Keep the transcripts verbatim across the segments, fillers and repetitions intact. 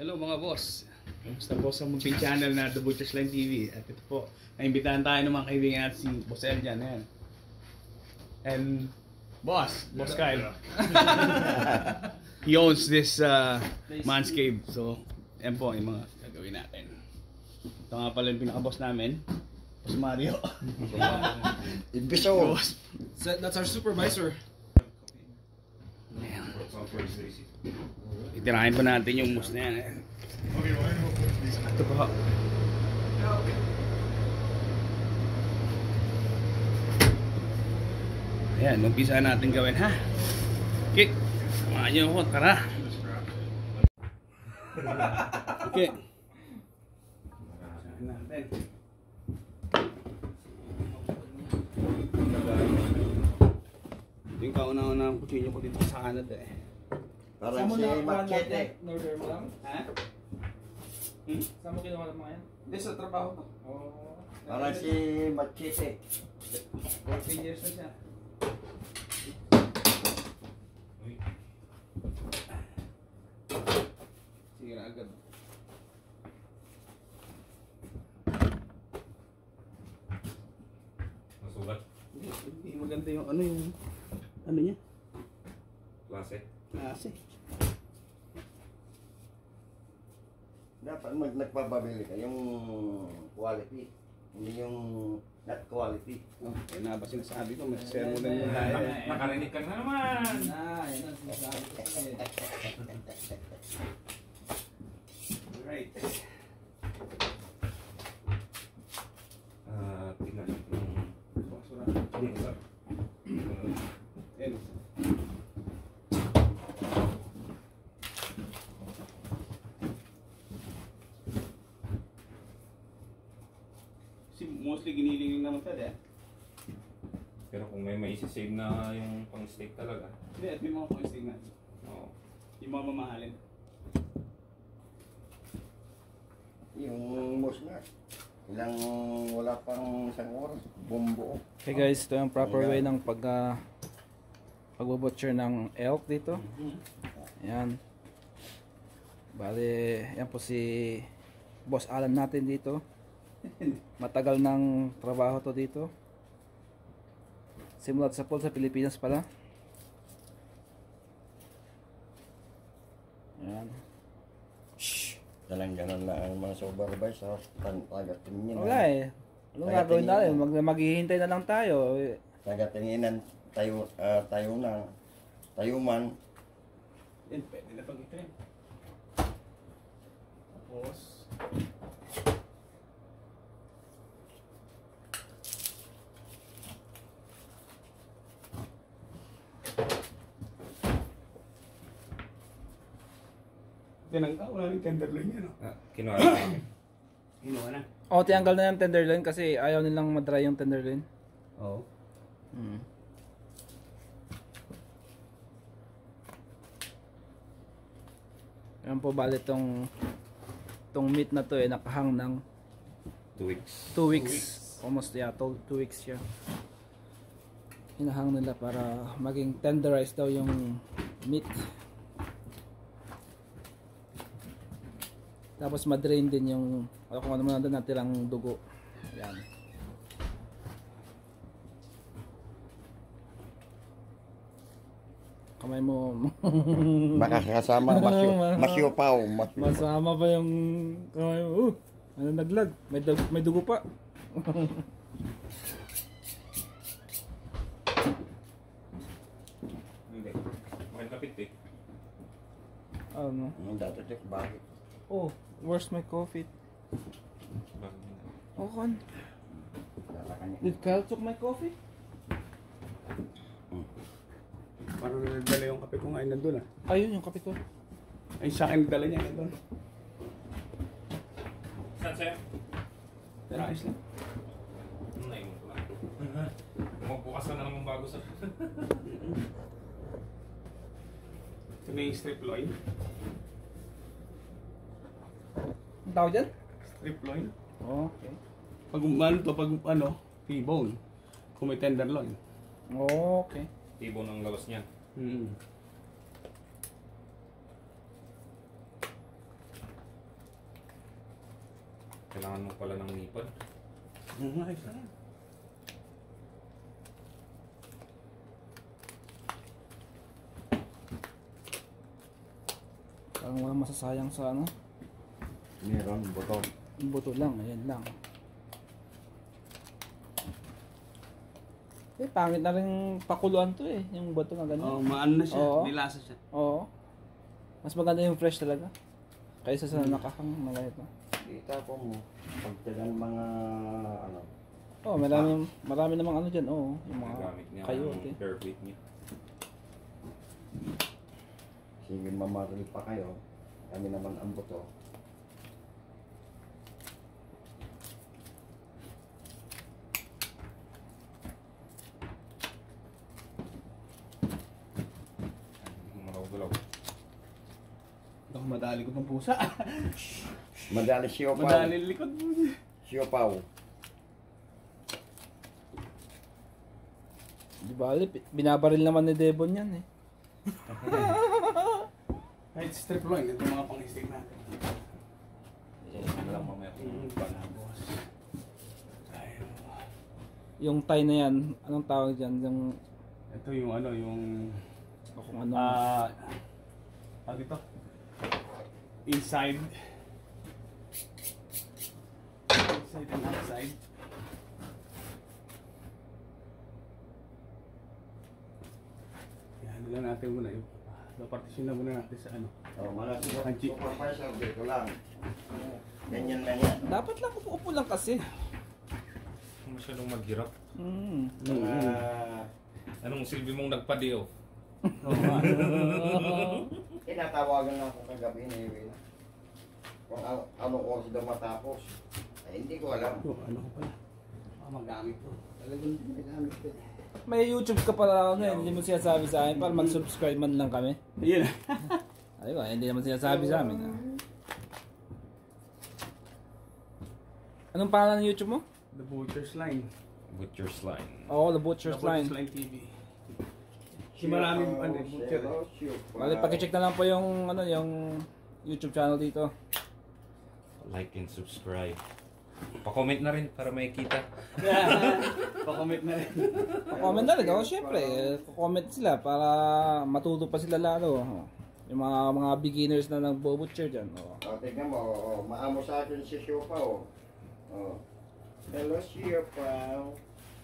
Hello mga boss. Kamusta po sa munting channel na The Butcher's Line T V. At ito po, naimbitahan tayo ng mga kaibigan natin si Boss El dyan. Ayan. And Boss, Boss Kyle. He owns this uh, man's cave. So, yan po yung mga gagawin natin. Ito nga pala yung pinaka-boss namin. Boss Mario. Imbiso. So that's our supervisor. Ayan. Itirahin pa natin yung moose na yan. Ayan. Ito po. Ayan, umpisa natin gawin ha. Okay, samahan niyo ako, tara. Okay. Samahan natin. Ito yung kauna-una ang kutsilyo ko dito sa Canada eh. Parang si Machete. Order mo lang? Ha? Hmm? Saan mo kinuha ng mga yan? Hindi, sa trabaho ko. Oh. Parang si Machete. fourteen years na siya. Sige na agad. Masulat? Hindi, hindi maganda yung ano yung ano niya? Klase? Klase. Dapat mag nagpapabili ka yung quality. Hindi yung not quality. Oh, kaya na ba sinasabi ko, mag-share mo lang yung Nak- lahat. Nakarinig ka na naman! Ah, yan ang sinasabi ko kasi. Alright. Ah, tingnan yung Basura. basura. Ayan. Kasi mostly giniling lang naman talaga eh. Pero kung may maisisave na yung pang steak talaga, Hindi, at may mga coins natin. oo. Yung mga mamahalin. Yung moose na. Ilang wala pang isang oras. Bumbuo. Okay guys, ito yung proper way ng pag uh, pagbubutcher ng elk dito. Ayan. Bale, yan po si Boss Alan natin dito. Matagal ng trabaho to dito. Simulat sa pool sa Pilipinas pala. Ayan. Shhh. Dalang ganun na ang mga supervisor. Tagatingin niya. Wala eh. Ano nga gawin natin? Mag maghihintay na lang tayo. Tagatinginan tayo, ah, tayo na. Tayo man. Yan, pwede na pag ito yun. Tapos, tinangka, wala rin tenderloin yan. Oh. Ah, kinuha na namin. Hinuha na. O, tiyanggal na yung tenderloin kasi ayaw nilang madry yung tenderloin. Oo. Hmm. Yan po bali tong tong meat na to eh nakahang ng Two weeks. two weeks. Almost yeah, two, two weeks siya. Hinahang nila para maging tenderized daw yung meat. Tapos madrain din yung o kung ano man nandun natirang dugo. Yan. Kamay mo. Makakasama. Masyo, masyopaw. Masyopaw. Masama pa yung kamay mo. Uh, ano naglag? May, dug- may dugo pa. Hindi. Bakit kapit eh? Ano? Yung dati check bakit? Oh, where's my coffee? Bakit hindi? Oh, kan. Lalakan niya. Did Kyle took my coffee? Parang nagdala yung kape ko ngayon nandun ah. Ayun yung kape ko. Ay, sa akin nagdala niya nandun. Saan sa'yo? Pero ayos lang. Ano na yun ko lang? Magbukas na naman bago sa... Ito na yung strip loin. Ang tawag dyan? Strip loin. Oh, okay. Pag ano to, pag ano, T-bone. Kung may tenderloin. Oh, okay. Tibo ng lawas niya. Mm. Kailangan mo pala ng lipad. Oo nga, isa. Parang walang masasayang sa ano. Meron, buto. Yung buto lang, ayan lang. Eh, pangit na rin pakuluan to eh, yung buto na Oh, ganyan. maano na siya, Oo. may lasa siya. Oo. Mas maganda yung fresh talaga. Kaysa sa nakakang na ganito. Itapon mo. Pagtagan mga ano. Oh, marami marami namang ano diyan, oo, yung mga Gamit niya coyote. ang dirt weight niya. Sige, mamaril pa kayo. Kami naman ang buto. Malaw-galaw. Ako madali ko ng pusa. Madali siopaw. Madali likod mo. Siopaw. Di ba, binabaril naman ni Devon yan eh. Kahit strip loin, ito mga pang-steak natin. Ano lang mamaya kung Yung panabos. Ayun. Yung tie na yan, anong tawag dyan? Yung, Ito yung ano, yung... o kung ano. Ah... Uh, dito? Inside. Inside and outside. Yan lang natin muna yung... Partition na muna natin sa ano. Oh, mga Panchi. supervisor dito lang. Ganyan lang yan. Dapat lang upo-upo lang kasi. Hindi masyadong maghirap. Mm. Mga Anong silbi mong nagpa-day off? Oo nga. tinatawagan na ako kagabi ni Iwin. Kung a- anong oras daw matapos. Ay, hindi ko alam. Ito, ano ko pala? Ah, magamit ko. Talagang magamit ko. May YouTube ka pala ano eh, hindi mo sinasabi sa akin para mag-subscribe man lang kami. Ayun. Ayun, hindi naman sinasabi sa amin. Ah. Anong pangalan ng YouTube mo? The Butcher's Line. Butcher's Line. Oo, The Butcher's The Line. Butcher's Line T V. Si maraming ano, eh, butcher. Bali, pakicheck na lang po yung ano, yung YouTube channel dito. Like and subscribe. Pa-comment na rin para makikita. Pa-comment na rin. Pa-comment na rin ako, syempre. Comment sila para matuto pa sila lalo. Oh. Yung mga mga beginners na nagbo-butcher dyan. Oh. O, tignan mo. Oh, maamo sa akin si Siopaw. Oh. Hello, Siopaw.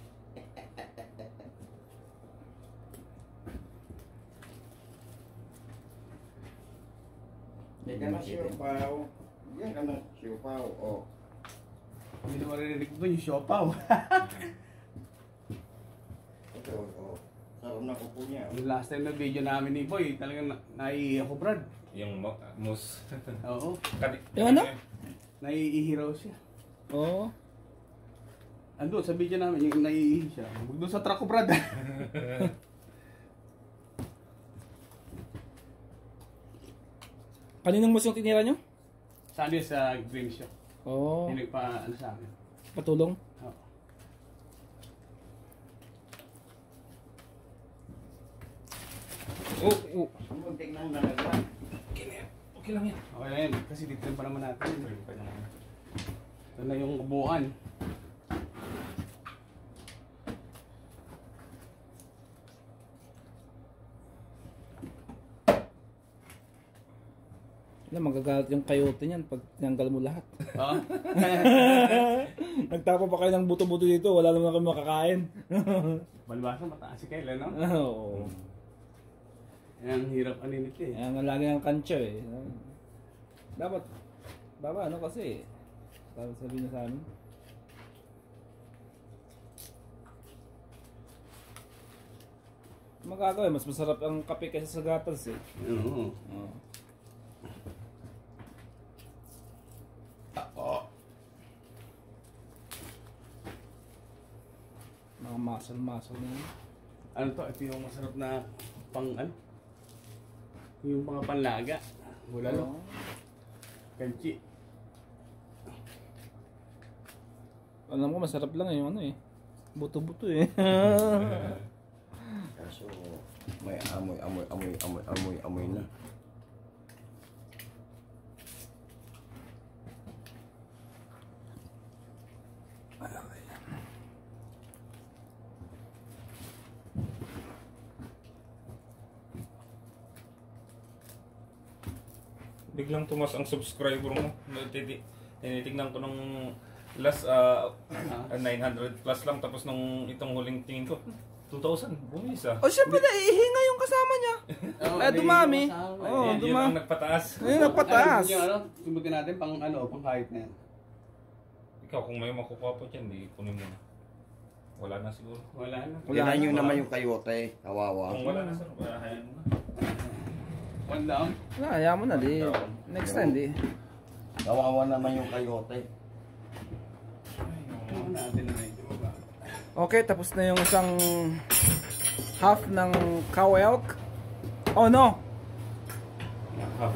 Hindi ka na Siopaw. Yan ka na Siopaw. Oh. Hindi na maririnig ko yung siopaw. Ito, oh. Sarap na kupo niya. Yung last time na video namin ni Boy, talagang na naiihi ako, Brad. Yung mo- mus. Oo. Kani- Yung ano? Naiihi raw siya. Oo. Andun sa video namin, yung naiihi siya. Huwag doon sa truck ko, Brad. Kaninong mas yung tinira nyo? Saan yun sa green shop? Oo. Hindi pa, ano sa akin. Patulong. Oo. Oo. Oh, oh. Muntik nang nalagyan. Okay na yan. Okay lang yan. Okay na yun, kasi dito pa naman natin. Ito na yung kabuuan. Alam, magagalit yung coyote niyan pag tinanggal mo lahat. Oo. Nagtapa pa kayo ng buto-buto dito, wala naman kayo makakain. Balbasa, mataas si Kyle, no? Oo. Yan, ang hirap aninit eh. Yan ang lagi ng kancho eh. Dapat, baba ano kasi, dapat sabihin na sa amin. Magagawa, mas masarap ang kape kaysa sa gatas eh. Oo. Oo. Tako. Mga muscle-muscle na yan. Ano to? Ito yung masarap na pang ano? Yung mga panlaga. Bulalo. Oo. Kanchi. Alam ko masarap lang yung ano eh. Buto-buto eh. Kaso may amoy, amoy, amoy, amoy, amoy, amoy na. Biglang tumas ang subscriber mo. Titi- Tinitignan ko nung last uh, nine hundred plus lang, tapos nung itong huling tingin ko two thousand bumis ah. O syempre naihinga yung kasama niya. Eh dumami. Oo, Yun dumami. ang nagpataas. Ayun, nagpataas. Yung ano, subutin natin pang ano, pang kahit na yan. Ikaw kung may makukuha pa dyan, di kunin mo na. Wala na siguro. Wala na. Wala nyo naman yung kayote. Kawawa. Kung wala na sir, wala hayaan mo na. One down. Wala, ayaw mo na di. Next time di. Kawawa naman yung kayote. Ano natin na medyo baba. Okay, tapos na yung isang half ng cow elk. Oh no! Half.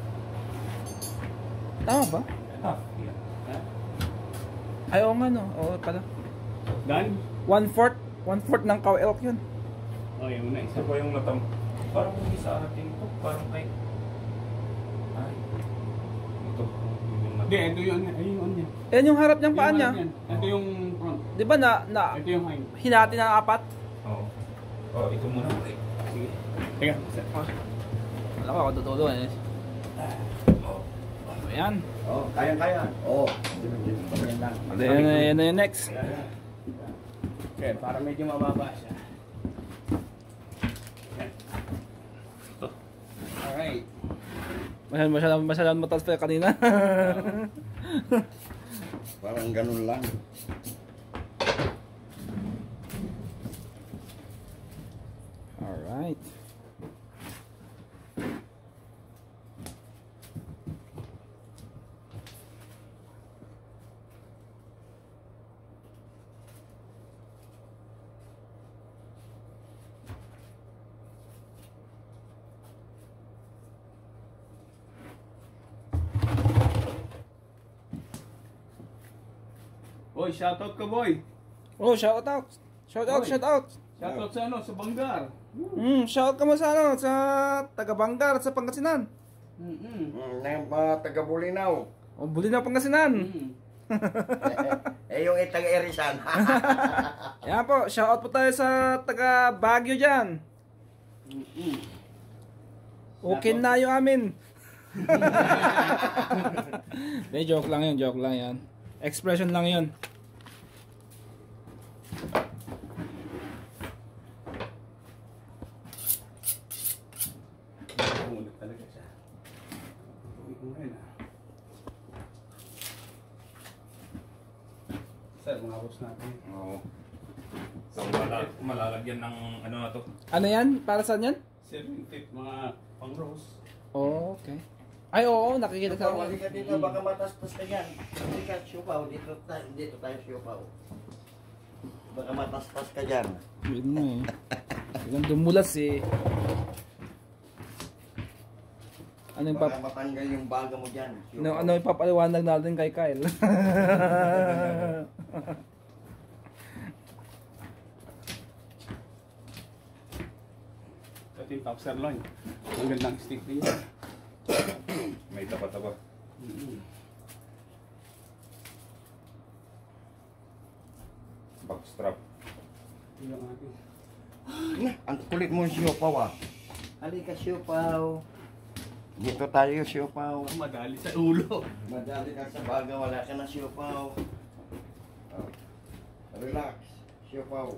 Tama ba? Half. Yeah. Ha? Ay, oo nga no. Oo pala. Done? One fourth. One fourth ng cow elk yun. Oh, yung una Isa isa. pa yung natam... Parang hindi sa atin to. Parang kay... Ay. Ito. Yung natam. Hindi, ito yung ano, ayun yung ano yan. Yan yung harap niyang Yung paan harap niya. yan. Ito yung front. Di ba na, na Ito yung hind. hinati ng apat? Oo. Oh, ito muna. Okay. Sige. Teka. Wala ko ako tutulo eh. Oh. Ayan. Oh, kaya-kaya. Oh. Yan lang. Yan na yan na yung next. Okay, para medyo mababa siya. Yan. Alright. Masyadong masyadong masyadong mataas pa yung kanina. Parang ganun lang. Alright. Boy, shoutout ka boy. Oh, shout out. Shout out, shout out. Shoutout sa ano, sa Banggar. Mm, shout ka mo sa ano, sa taga Bangar sa Pangasinan. Mm-mm. Hmm, na mga taga-Bulinaw. Oh, buli na Pangasinan. Mm. eh, yung taga-Erisan. Yan po, shout out po tayo sa taga Baguio diyan. Mm-mm. Okay na yung amin. May joke lang yun, joke lang yan. Expression lang yun. Umulit talaga siya. Uwi ko ngayon ah. Sir, mga boss natin. Oo. So, malal- malalagyan ng ano na to. Ano yan? Para saan yan? Sir, yung tip, mga pang rose. Oh, okay. Ay, oo, nakikita Ikaw, ko. wali ka dito, baka matastas ka yan. Hindi ka siupaw, dito, tayo, dito tayo siupaw. Baka matastas ka dyan. Yun mo eh. Biglang dumulas eh. Ano yung, Baka pap matanggal yung baga mo dyan. ano, ano yung papaliwanag natin kay Kyle? Ito yung top sirloin. Ang gandang stick din yan. May taba-taba. Mm-mm. Backstrap. Ito yung ating. Ang kulit mo siupaw ah. Halika siupaw. Dito tayo siupaw. Madali sa ulo. Madali ka sa baga, wala ka na siupaw. Oh. Relax, siupaw.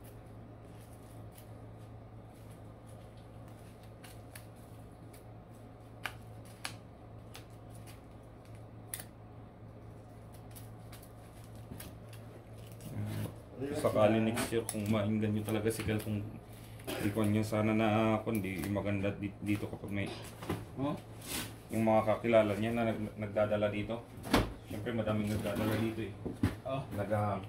Sakali next year kung mainggan nyo talaga si Kel, kung di ko nyo sana na kundi maganda di- dito kapag may Oh? yung mga kakilala niya na nag- nagdadala dito. Siyempre madaming nagdadala dito eh. Oh. Nag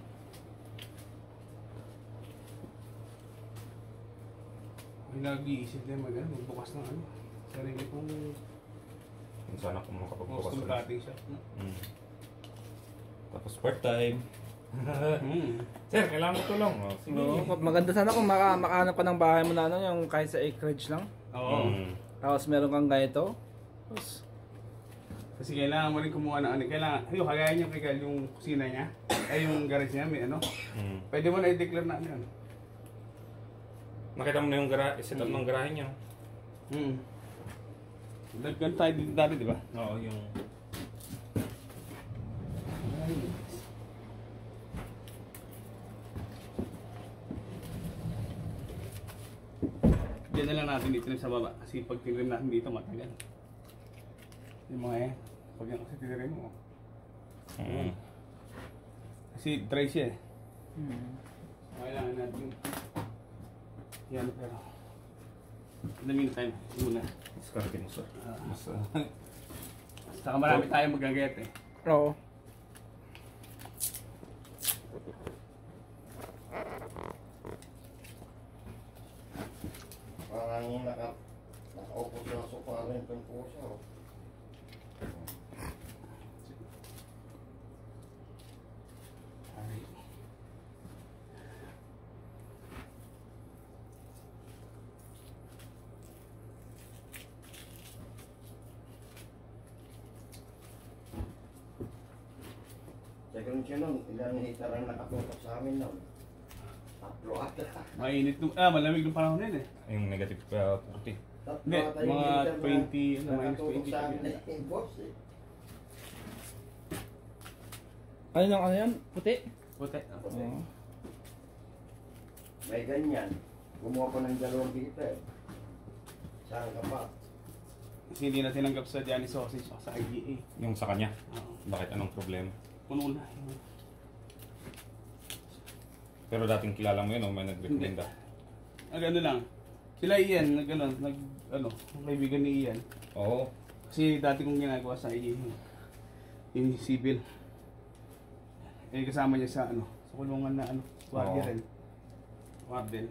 May nag-iisip din mag ano, magbukas ng ano. Sarili kong kung sana kung makapagbukas custom ulit. cutting shop. No? Mm. Tapos part time. Mm. Sir, kailangan mo tulong. Oh, sige. Oo, maganda sana kung maka makahanap pa ng bahay mo na ano, yung kahit sa acreage lang. Oo. Mm. Tapos meron kang ganito. Tapos, Kasi kailangan mo rin kumuha ng ano, kailangan, yung kagaya niyo kay Gal, yung kusina niya, ay yung garage niya, may ano, Hmm. pwede mo na i-declare na ano yan. Nakita mo na yung gara set up ng garahe niya. Hmm. Ganun tayo dito dati, di ba? Oo, yung... Diyan na lang natin dito sa baba, kasi pag tinrim natin dito matagal. Yung mga yan, pag yan kasi tinrim mo. Mm. Kasi dry siya eh. Hmm. Kailangan natin yan pero in the meantime, muna. Diskarte mo, sir. Ah. Mas, uh, Saka marami tayong magagayat eh. Oo. Parang naka, nakaupo sa sofa rin itong pusa. Oh. Second siya nun, ilang hitar ang nakatutok sa amin nun. Tatlo ata. Mainit nung, ah malamig nung panahon yun eh. yung negative uh, forty. Tatlo Hindi, ata yung mga hitar na twenty, ano, minus nakatutok twenty sa sabi amin nila. eh, boss eh. Ano yung ano yan? Puti? Puti. Kasi Oo. may ganyan. Gumawa ko ng dalawang heater. Saan ka pa? Kasi hindi na tinanggap sa Johnny Sausage o sa I D A. Yung sa kanya. Oo. Bakit anong problema? Puno na. Pero dating kilala mo yun, o may nag-recommenda? Nag ano lang. Sila Ian, nag ano, nag ano, ang kaibigan ni Ian. Oo. Kasi dati kong ginagawa sa I D A. Yung civil. Eh kasama niya sa ano, sa kulungan na ano, warden Oo. rin. Warden.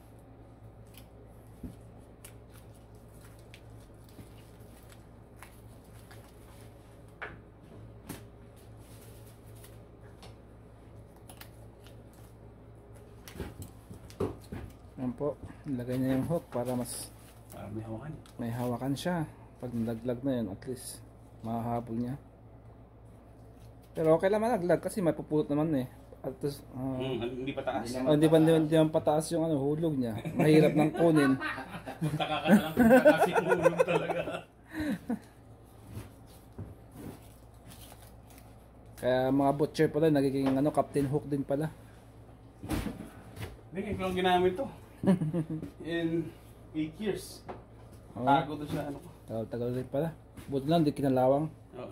Yan po. Ilagay niya yung hook para mas Para may hawakan. may hawakan siya. Pag nalaglag na yun, at least mahahabol niya. Pero okay lang malaglag kasi may pupulot naman eh. At least, ah, Mm, ano, hindi pa taas. Hindi oh, hindi pa hindi, hindi naman pataas yung ano, hulog niya. Mahirap nang kunin. Magtaka ka na lang kung kasi ulog talaga. Kaya mga butcher pala, nagiging ano, captain hook din pala. Hindi, ikaw ang ginamit to. In eight years. Oo. Tago to siya ano ko. Tagal-tagal rin pala. Buti lang, di kinalawang. Oh.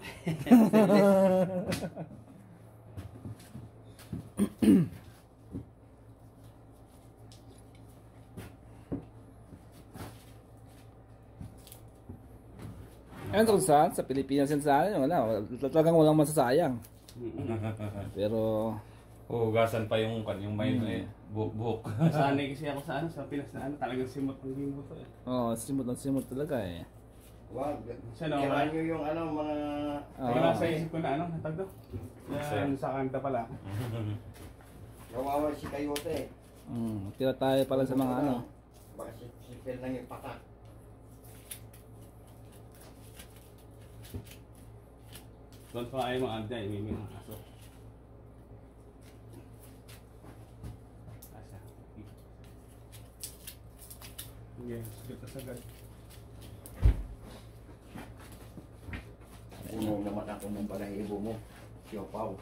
Ayun kung saan, sa Pilipinas yan sa akin, wala, wala, talagang walang masasayang. Pero, Hugasan pa yung kan yung may Hmm. eh, buhok-buhok. Sanay kasi ako sa ano, sa Pinas na ano, talagang simot ang limbo to eh. oh, simot ang simot talaga eh. Wag. Siya na, Kailangan nyo yung ano, mga... Ah. Kaya nasa isip ko na ano, natag to. Yan, sa kanta pala. Kawawa si Kayote. Mm, tira tayo pala sa mga ano. Baka si, si Phil nang ipatak. Doon pa ay mga anda, may mga aso. Asa. Okay, sagad na sagad. Puno naman ako ng balahibo mo. Siopaw.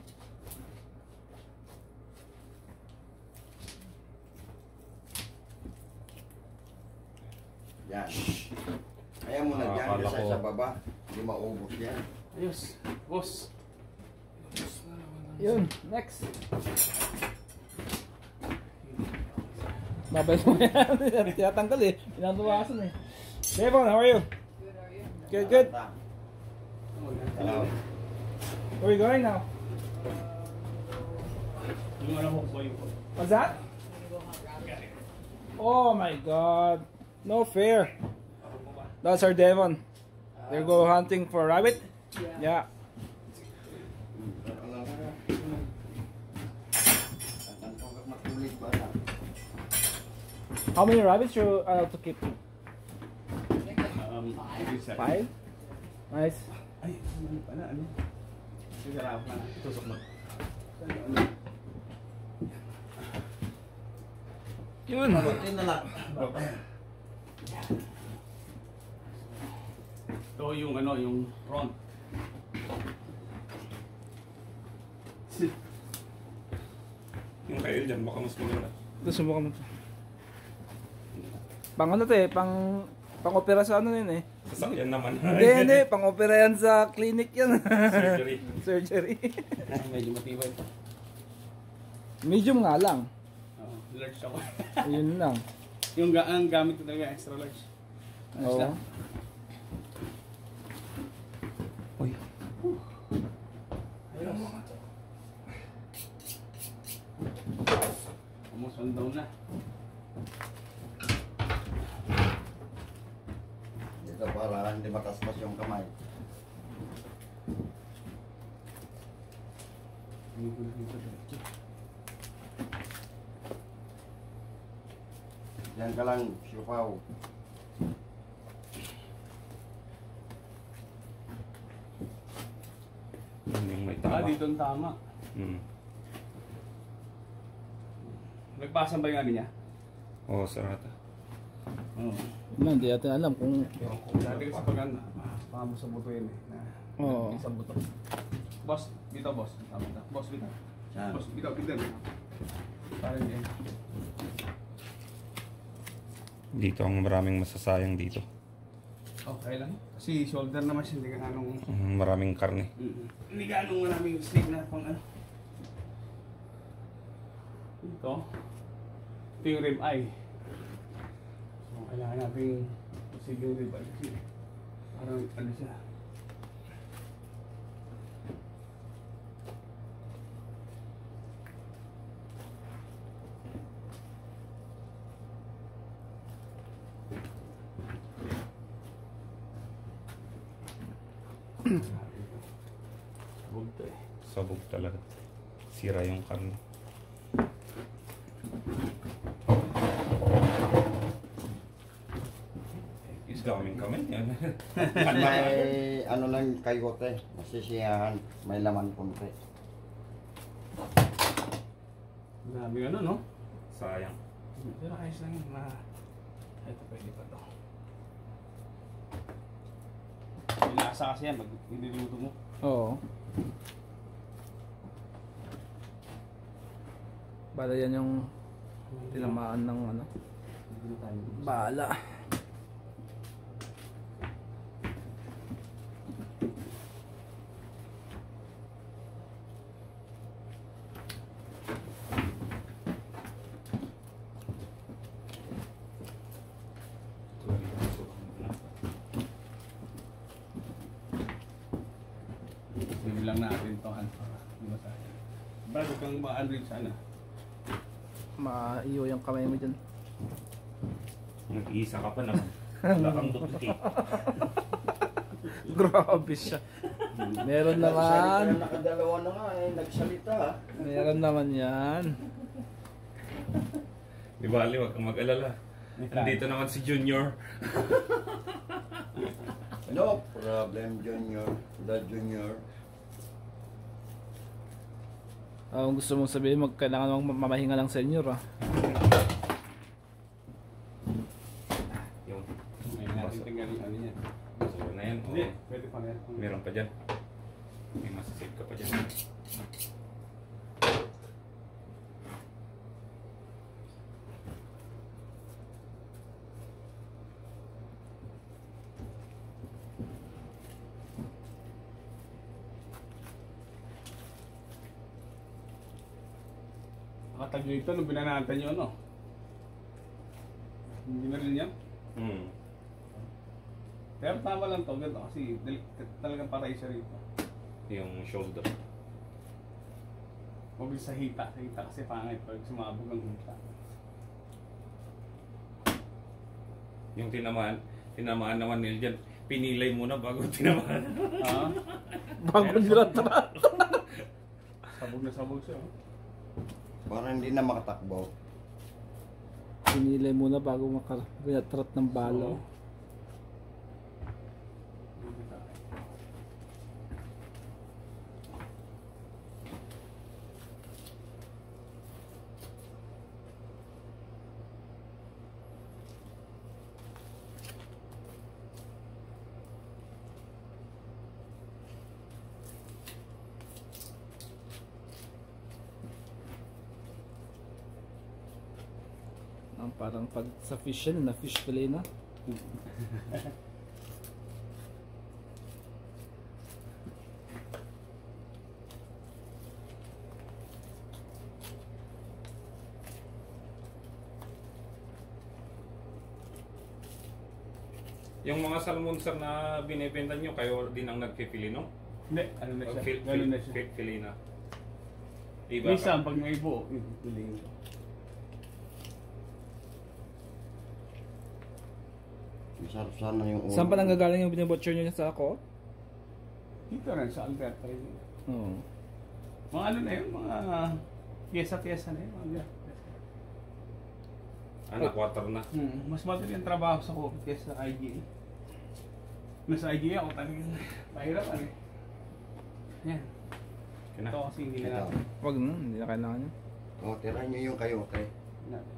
Yan. Kaya mo na Ah, dyan akala kasi ko- sa baba. Hindi maubos yan. Ayos, boss. Yun, next. Babay mo yan. Tinatanggal eh. Pinatuwasan eh. Devon, how are you? Good, good. Hello. Where are you going now? Yung ano ko po yung What's that? Oh my god. No fair. That's our Devon. They go hunting for rabbit? Yeah. How many rabbits you allowed to keep? um, Five? Nice. Ay, Ano pa na, ano? Sigurado ka na. Tusok mo. Ano? Yun. Mabuti na lang. Ito yung ano, yung front. Yung kayo dyan, baka mas maganda. Ito, subukan mo to. Pang ano to eh, pang pang opera sa ano yun eh. Sasakyan naman. Hindi, hindi, pang opera yan sa clinic yan. Surgery. Surgery. Medyo matibay ito. Medium nga lang. Oo, large ako. Yun lang. Yung ga ang gamit ko talaga extra large. Ayos Oo. lang. Uy. Ayos. Almost one down na. Dito para hindi mataspas yung kamay. Yan ka lang, siupaw. Yun yung may Ah, tama. dito ang tama. Hmm. Nagpasan ba yung ano niya? Oo, sarata. Oo. Man, hindi natin alam kung... Dati kasi pag ano, ah, baka mo sa buto yun eh. Na, Oo. Isang buto. Boss, dito boss. Tama na. Boss, dito. Yan. Boss, dito, dito. Parang yan. Dito ang maraming masasayang dito. Okay lang. Kasi shoulder naman siya, hindi ka anong... Mm, Maraming karne. Mm-mm. Hindi ka anong maraming steak na pang ano. Ito. Ito yung rib eye. So, kailangan natin posible yung rib eye kasi parang ano siya. Sabog to eh. Sabog talaga. Sira yung karne. Daming kami yan. May ano lang kayote, masisiyahan, may laman konti. Grabe ano no? Sayang. Pero ayos lang yun. Ma... Ito pwede pa to. Yung lasa kasi yan, pag niluluto mo. Oo. Bala yan yung tinamaan ng ano. Bala. Hindi lang natin to ano. Di ba tayo? Brad, huwag kang ma-unread sana. Maiyo yung kamay mo dyan. Nag-iisa ka pa naman. Wala kang duplicate. Grabe siya. Meron Nagsalita naman. na, nakadalawa na nga eh, nagsalita. Meron naman yan. Di ba, Ali, huwag kang mag-alala. Nandito naman si Junior. No problem, Junior. The Junior. Ah, kung gusto mong sabihin, mag kailangan mong mamahinga lang senior ah. Yung May natin tingnan yung ano yan. basura na yan. Hindi, Oo. pwede pa yan. Meron pa dyan. May masasave ka pa dyan. Nakatag nyo ito nung binanatan nyo ano? Hindi na rin yan? Hmm. Pero tama lang to, ganito kasi dal- talagang patay siya rito. Yung shoulder. Huwag sa hita, sa hita kasi pangit pag sumabog ang hita. Yung tinamaan, tinamaan naman nila dyan. Pinilay muna bago tinamaan. Ha? Bago nilatrat. Sabog na sabog siya. oh. Parang hindi na makatakbo. Pinilay muna bago makaretrat ng balo. Ang parang pag sa fish yan, na fish fillet na. Yung mga salmon sir na binibenta nyo, kayo din ang nagpipili, no? Hindi, ano na siya? Fil- Ganun na fil- siya. fil- Pili na. Iba Minsan, ka. pag may buo, yun, piling ko. Masarap sana yung ulo. Saan pa nanggagaling yung binibutcher nyo sa ako? Dito rin, sa Alberta rin. Oo. Mga ano na yun, mga pyesa-pyesa na yun. Mga Anak, water na. Hmm, mas madali ang trabaho sa coffee kaysa sa I G A. Nasa I G A ako talagang mahirap ano eh. Yan. Kina. Ito kasi hindi na Ito. natin. Wag na, hindi na kailangan yun. O, tirahin nyo yung kayo, okay? natin.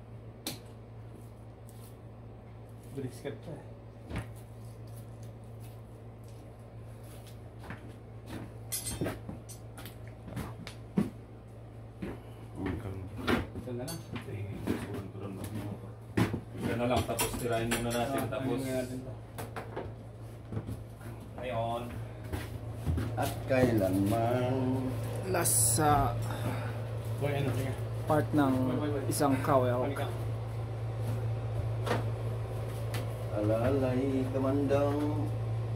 Brisket pa eh. Ito na lang. Isa na lang, tapos tirahin muna natin. Ah, Tapos, ano nga natin to? ngayon, At kailanman Last sa Boy, ano? Sige. part ng isang cow elk. Halika. alalay kamandang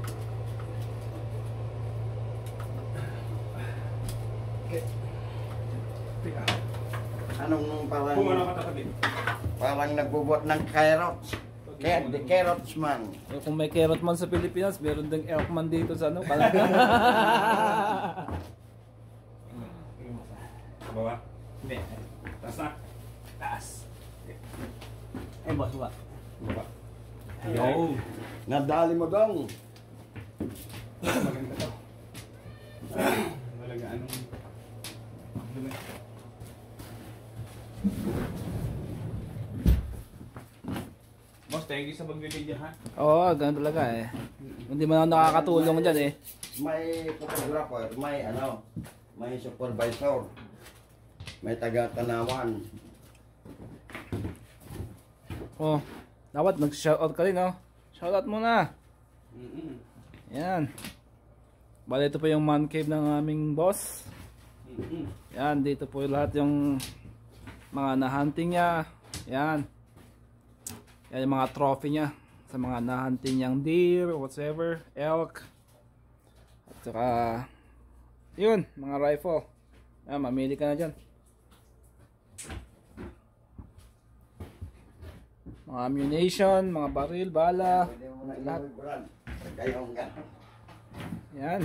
Teka. anong parang kung ano katabi. parang nagbubuhat ng carrots. Kaya the carrots man. Eh, kung may carrot man sa Pilipinas, meron ding elk man dito sa ano. Kala Sa baba. Hindi. Taas na. Taas. Eh, boss, ba? Baba. Yo! Nadali mo dong. Maganda to. Talaga, anong... Dumi. Boss, thank you sa pagbibidyo ha. Oo, ganun talaga eh. Hindi man ako nakakatulong dyan eh. May photographer, may ano, may supervisor. May taga-tanawan. Oh, dapat mag-shoutout ka rin oh. Shoutout muna. Mm-mm. Yan. Bale, ito po yung man cave ng aming boss. Mm-mm. Yan, dito po lahat yung mga na-hunting niya. Yan. Yan yung mga trophy niya. Sa mga na-hunting niyang deer, whatever, elk. At saka, yun, mga rifle. Yan, mamili ka na dyan. Mga ammunition, mga baril, bala. Pwede mo na Lahat. inuwi, Brad. Kayong ka. Yan.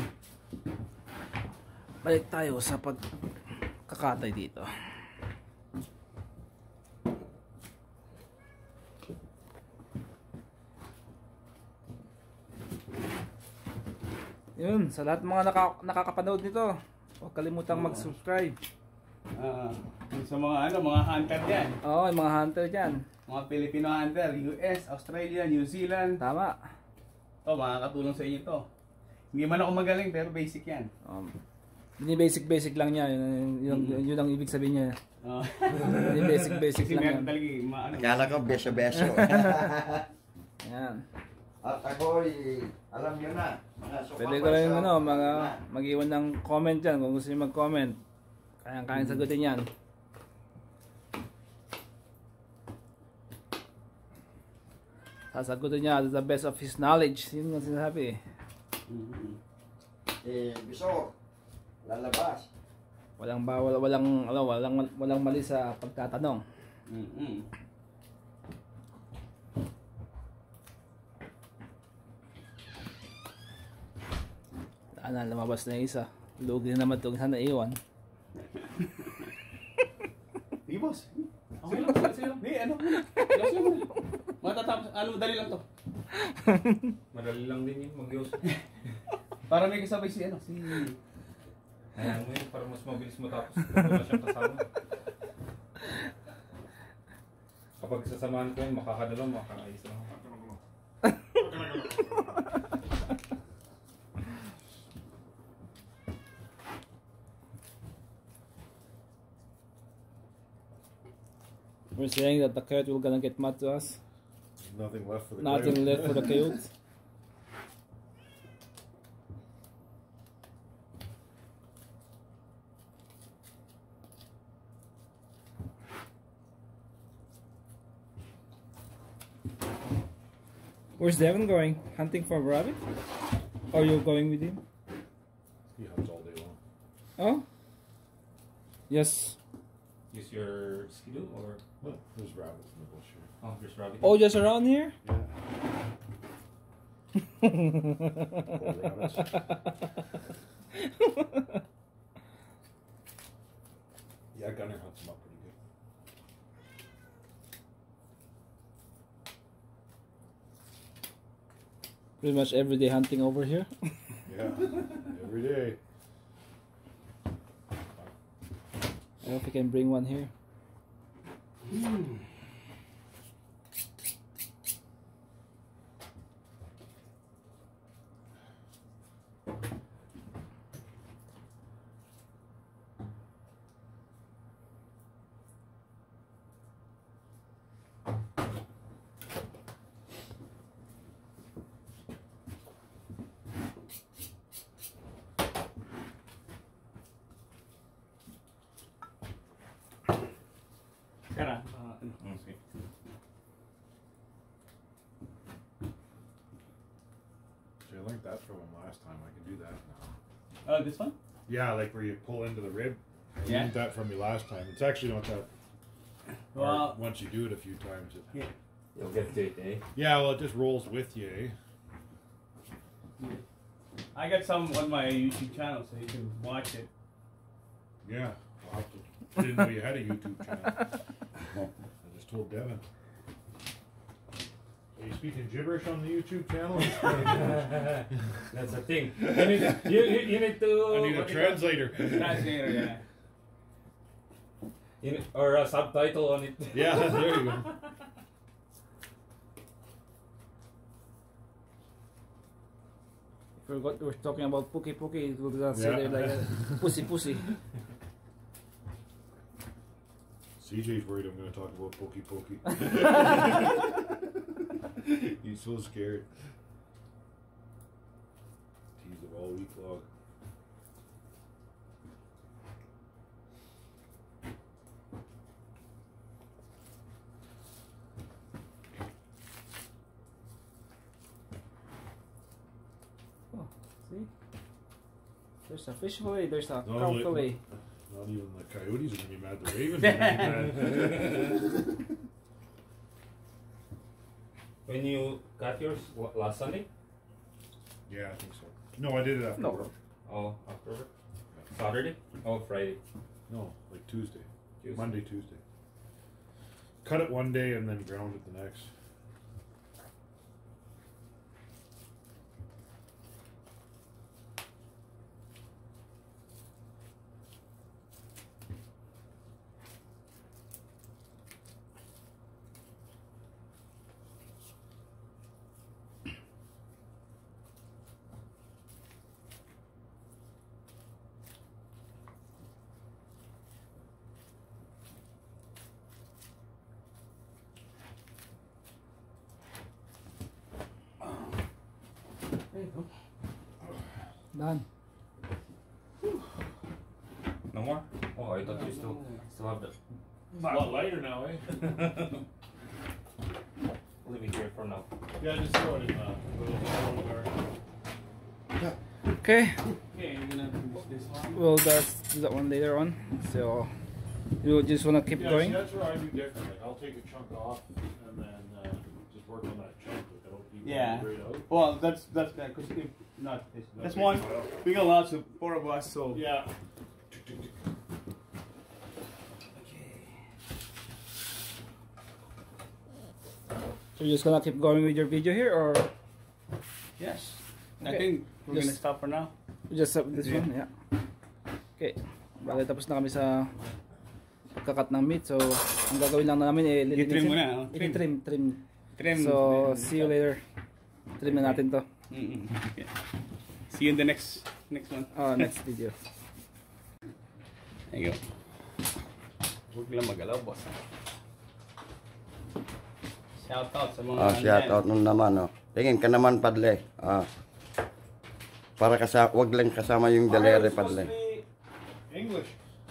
Balik tayo sa pagkakatay dito. Yun, sa lahat ng mga naka, nakakapanood nito, huwag kalimutang mag-subscribe. Ah, yung sa mga ano, mga hunter dyan. Oo, yung mga hunter dyan. Mga Filipino hunter, U S, Australia, New Zealand. Tama. To, makakatulong sa inyo to. Hindi man ako magaling, pero basic yan. Um, Hindi basic-basic lang niya. Yun, yun, yun, yun ang ibig sabihin niya. Oh. Hindi basic-basic Kasi lang meron yan. talaga yung mga ano. Akala ko beso-beso. Yan. At ako'y, alam nyo na, mga Pwede ko rin ano, mga na. mag-iwan ng comment dyan kung gusto niyo mag-comment. Kayang-kayang sagutin yan. Sasagutin niya to the best of his knowledge. Yun ang sinasabi eh. Mhm. Eh, biso, lalabas. Walang bawal, walang, ano, walang, walang mali sa pagtatanong. Mhm. Ano, lumabas na yung isa. Lugi na naman itong sana iwan. Sige, boss. Okay lang, sige lang. Hindi, ano. Yes, lang. Matatapos, ano, dali lang to. Madali lang din yun, mag-yos. Para may kasabay si, ano, si... Ayan mo yun, para mas mabilis matapos. Kung wala siyang kasama. Kapag sasamahan ko yun, makakadalaw, makakaayos lang. We're saying that the coyote will gonna get mad to us. There's nothing left for the Nothing coyote. left for the coyote. Where's Devin going? Hunting for a rabbit? Or you going with him? He hunts all day long. Oh? Yes. Use your skidoo or What? There's rabbits in the bush here. oh, there's rabbit. Oh, just around here? Yeah. Poor rabbits. Yeah, Gunner hunts them up pretty good. Pretty much everyday hunting over here. Yeah, every day. I don't know if we can bring one here. Kara, uh, ano? Okay. So I learned that from him last time. I can do that now. Oh, this one? Yeah, like where you pull into the rib. I Yeah. learned that from you last time. It's actually not that Well, hard once you do it a few times. It, yeah. You'll get to it, eh? yeah, well, it just rolls with you, eh? I got some on my YouTube channel, so you can watch it. Yeah. I'll have to, I didn't know you had a YouTube channel. I just told Devin. Are you speaking gibberish on the YouTube channel? That's a thing. You need, you, you, you need to. I need a what do you call- translator. Translator, yeah. You need, or a subtitle on it. Yeah, there you go. If we're, got, we're talking about Puki Puki, it will just say Yeah. there like uh, Pussy Pussy. C J's worried I'm going to talk about Pokey Pokey. He's so scared. Tease of all week long. Oh, see? There's a fish fillet, there's a No, cow wait, fillet. Not even the coyotes are going to be mad. The ravens are going to be mad. When you cut yours what, last Sunday? Yeah, I think so. No, I did it after No. work. Oh, after work? Saturday? Oh, Friday. No, like Tuesday. Tuesday. Monday, Tuesday. Cut it one day and then ground it the next. There you go. Done. No more? Oh, I thought you still still have that. It's a lot lighter now, eh? Leave it here for now. Yeah, just throw it in the little Okay, Okay, you're gonna finish this one. we'll just do that one later on. So, you just wanna keep Yeah, going? see, that's where I do different. Like, I'll take a chunk off and then uh, just work on that chunk. Like, I don't leave Yeah. it right out. Well, that's that's good because if not this. This one, we got lots of four of us, so Yeah. So you're just gonna keep going with your video here, or yes. I Okay. think we're Just- gonna stop for now. we just stop with this Yeah. one? Yeah. Okay. Bale, tapos na kami sa pagkakat ng meat. So, ang gagawin lang namin eh, I-trim lilinisin. muna, oh. Trim. I-trim, trim. Trim. So, see you later. Trim na natin to. Mm-mm. Okay. See you in the next next one. Uh, next video. There you go. Huwag lang magalaw, boss. Shout out sa mga Ah, shout nandyan. out nun naman, oh. Tingin ka naman, Padle. Ah. Para kasama, wag lang kasama yung dalere, Padle. English.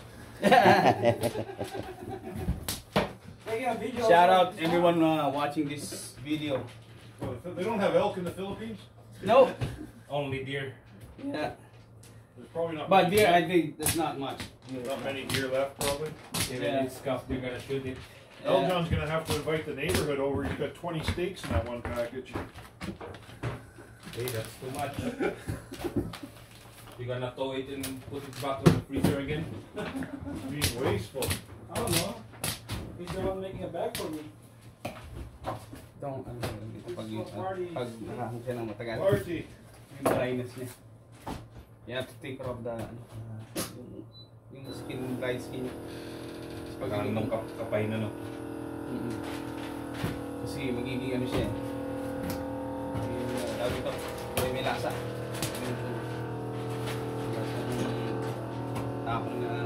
Shout out everyone uh, watching this video. Well, they don't have elk in the Philippines. No. Only deer. Yeah. There's probably not. But many deer, I think there's not much. Not many deer left, probably. Even Yeah. it's scuffed, you're gonna shoot it. Yeah. Eljohn's gonna have to invite the neighborhood over. He's got twenty steaks in that one package. Hey, that's too much. You're gonna tow it and put it back to the freezer again? Being wasteful. I don't know. He's the one making a bag for me. Don't, ano, dito pag, pag nakahang siya ng matagal. Marty. Yung dryness niya. You have to take care of the, ano, uh, yung, yung skin, dry skin. Pag Pag nung kap kapay na no. Mm-mm. Kasi magiging ano siya. Yung, uh, tawag ito, may may lasa. Yung, lasa ng tapong na...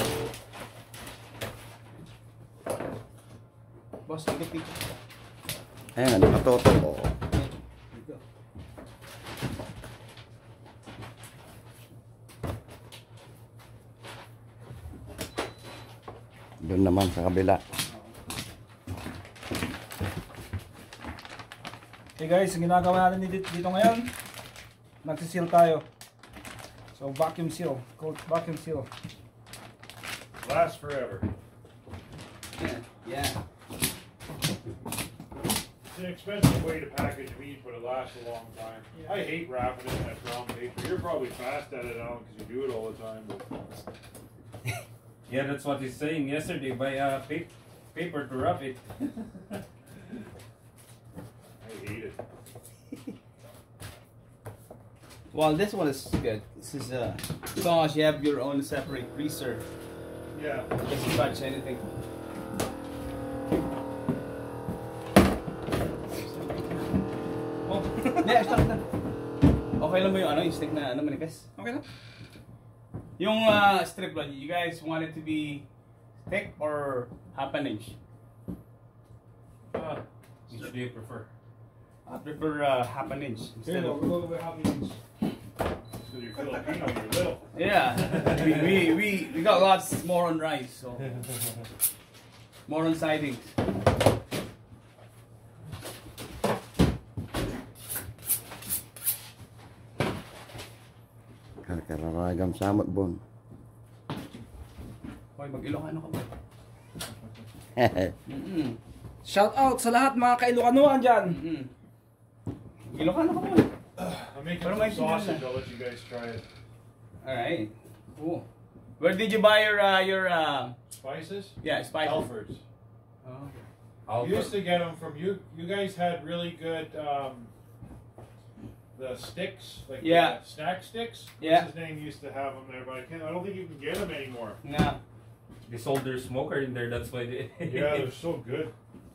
Boss, take a picture. Ayan, nakatoto. Oh. Dito. Doon naman sa kabila. Okay guys, ang ginagawa natin dito, dito ngayon, nagsiseal tayo. So vacuum seal, cold vacuum seal. Lasts forever. Yeah. Yeah. It's an expensive way to package meat, but it lasts a long time. I hate wrapping it in that brown paper. You're probably fast at it, Alan, because you do it all the time. But Yeah, that's what he's saying yesterday. Buy a pa paper to wrap it. I hate it. Well, this one is good. This is uh, as long as you have your own separate freezer, Yeah. it doesn't touch anything. Oh, yeah, stop na. Okay lang ba yung ano, yung stick na ano manipis? Okay lang. Yung uh, strip rod, you guys want it to be thick or half an inch? Ah, which do you prefer? I prefer uh, half an inch instead of. go with half inch. So you're Filipino, you're little. Yeah, we, we, we, we got lots more on rice, so more on sidings. Kararagam samot bon. Hoy, mag-Ilocano ka ba? Mm-mm. Shout out sa lahat mga kailocanoan dyan. Mm-mm. Mag-Ilocano ka muna. I'm making Pero some may tingnan sausage. na. I'll let you guys try it. Alright. Cool. Where did you buy your, uh, your, uh, Spices? yeah, spices? Alfred's. Oh. I'll You used to get them from you. You guys had really good um, the sticks, like Yeah. the snack sticks. What's Yeah. his name used to have them there, but I can't. I don't think you can get them anymore. Nah. They sold their smoker in there, that's why they... Yeah, they're so good.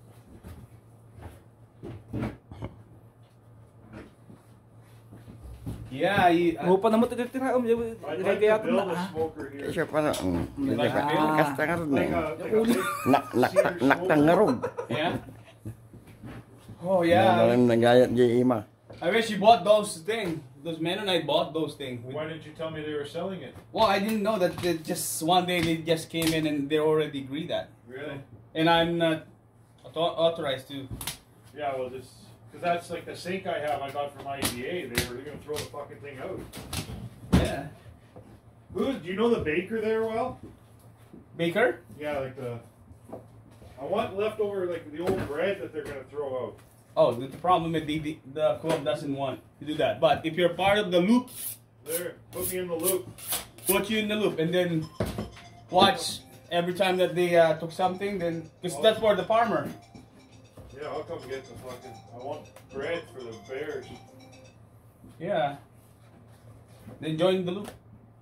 Yeah, you, uh, Upa na mo titira. Um, I'd like Kaya to build na. a smoker here. Siya pa na. Mm. Like a bill? Kasta nga rin Like eh. a, like a big Nak, nak, cedar naktang nga smoker. ron. yeah? Oh, Wala yeah. rin nagayat di ima. I wish you bought those things. Those Mennonite bought those things. Why didn't you tell me they were selling it? Well, I didn't know that they just one day they just came in and they already agreed that. Really? And I'm not author- authorized to. Yeah, well, this because that's like the sink I have. I got from I D A. They were gonna throw the fucking thing out. Yeah. Who? Do you know the baker there? Well, Baker? yeah, like the. I want leftover like the old bread that they're gonna throw out. Oh, the, the problem is the, the, the club doesn't want to do that. But if you're part of the loop, There, put me in the loop. put you in the loop and then watch every time that they uh, took something, then because that's for the farmer. Yeah, I'll come get the fucking. I want bread for the bears. Yeah. Then join the loop.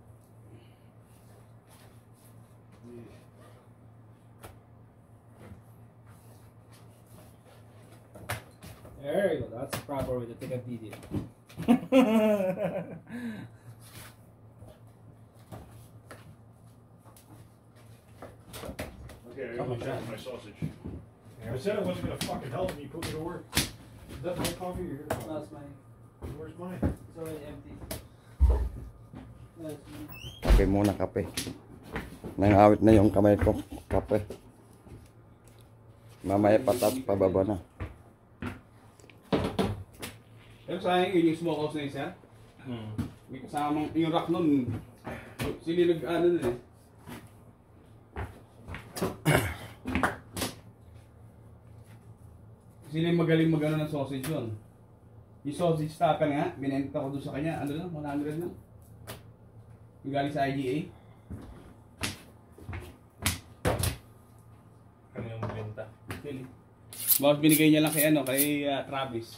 There you go. That's the proper way to take a video. Okay, I got my, my sausage. I said I wasn't gonna fucking help and you put me to work. Is that my coffee or your coffee? That's mine. Where's mine? It's already empty. That's mine. Kape muna, kape. Nangawit na yung kamay ko. Kape. Mamaya patat, pababa na. Pero sayang yun yung smokehouse na isa. Hmm. May kasamang, yung rack nun, sinilag ano nun eh. Sino yung magaling magano ng sausage yun? Yung sausage stopper nga, binenta ko doon sa kanya, ano lang, one hundred lang. Yung galing sa I G A. Ano yung benta? Really? Bakit binigay niya lang kay ano, kay uh, Travis.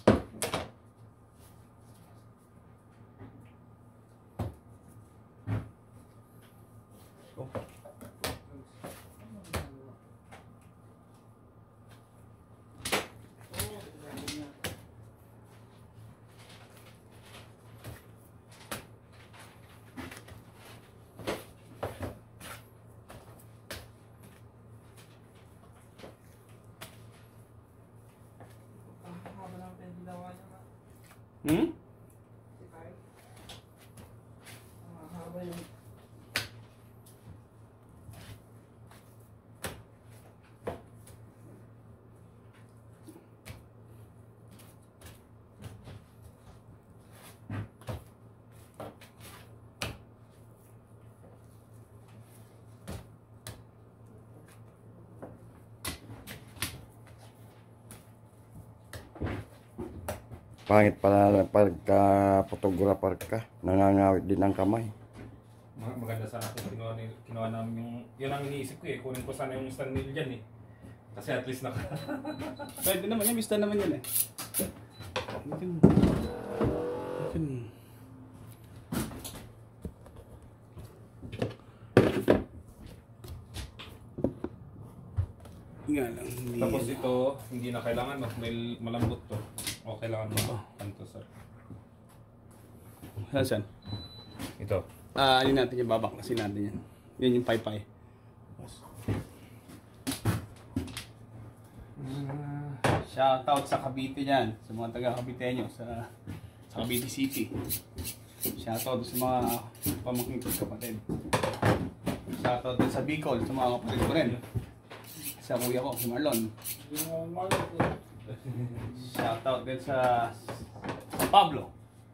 Oh. Hmm? Pangit pala pagka-photographer ka. Nangangawit din ang kamay. Mag- Maganda sana kung kinuha, ni, kinuha namin yung... Yun ang iniisip ko eh. Kunin ko sana yung stand nil dyan eh. Kasi at least naka... Pwede naman yan, mista naman yan eh. Mungkin... Mungkin... Nga lang, hindi... Tapos ito, hindi na kailangan no? May malambot to. O kailangan mo. Ano to, sir? Saan? Ito. Ah, alin natin yung babaklasin natin yan. Yan yung paypay. Shout out sa Cavite yan. Sa mga taga Cavite nyo. Sa, sa Cavite City. Shout out sa mga pamangkin ko kapatid. Shout out din sa Bicol. Sa mga kapatid ko rin. Sa kuya ko, si Marlon. Shout out din sa, sa Pablo.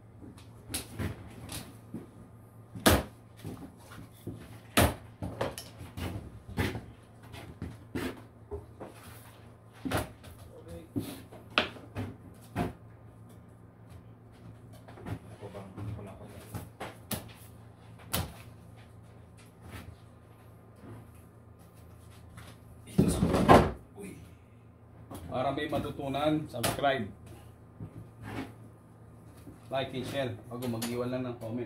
Ako bang ako na ako. Ito sa uy. Para may matutunan, subscribe. Like and share. Bago mag-iwan lang ng comment.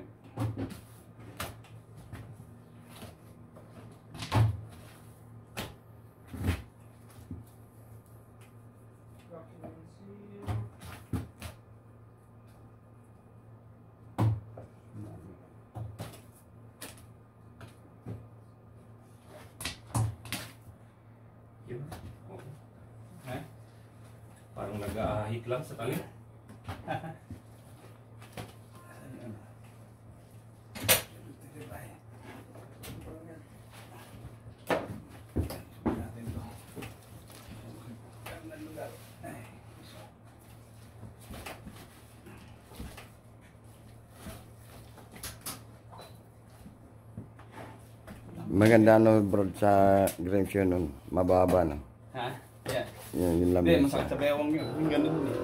Yun. Okay. Eh? Parang nag-aahik lang sa tali. Maganda no bro sa green shoe nun. Mababa no. Ha? Yeah. Yun, yun lang. Hindi, masakit sa bewang yun. Yung ganun eh.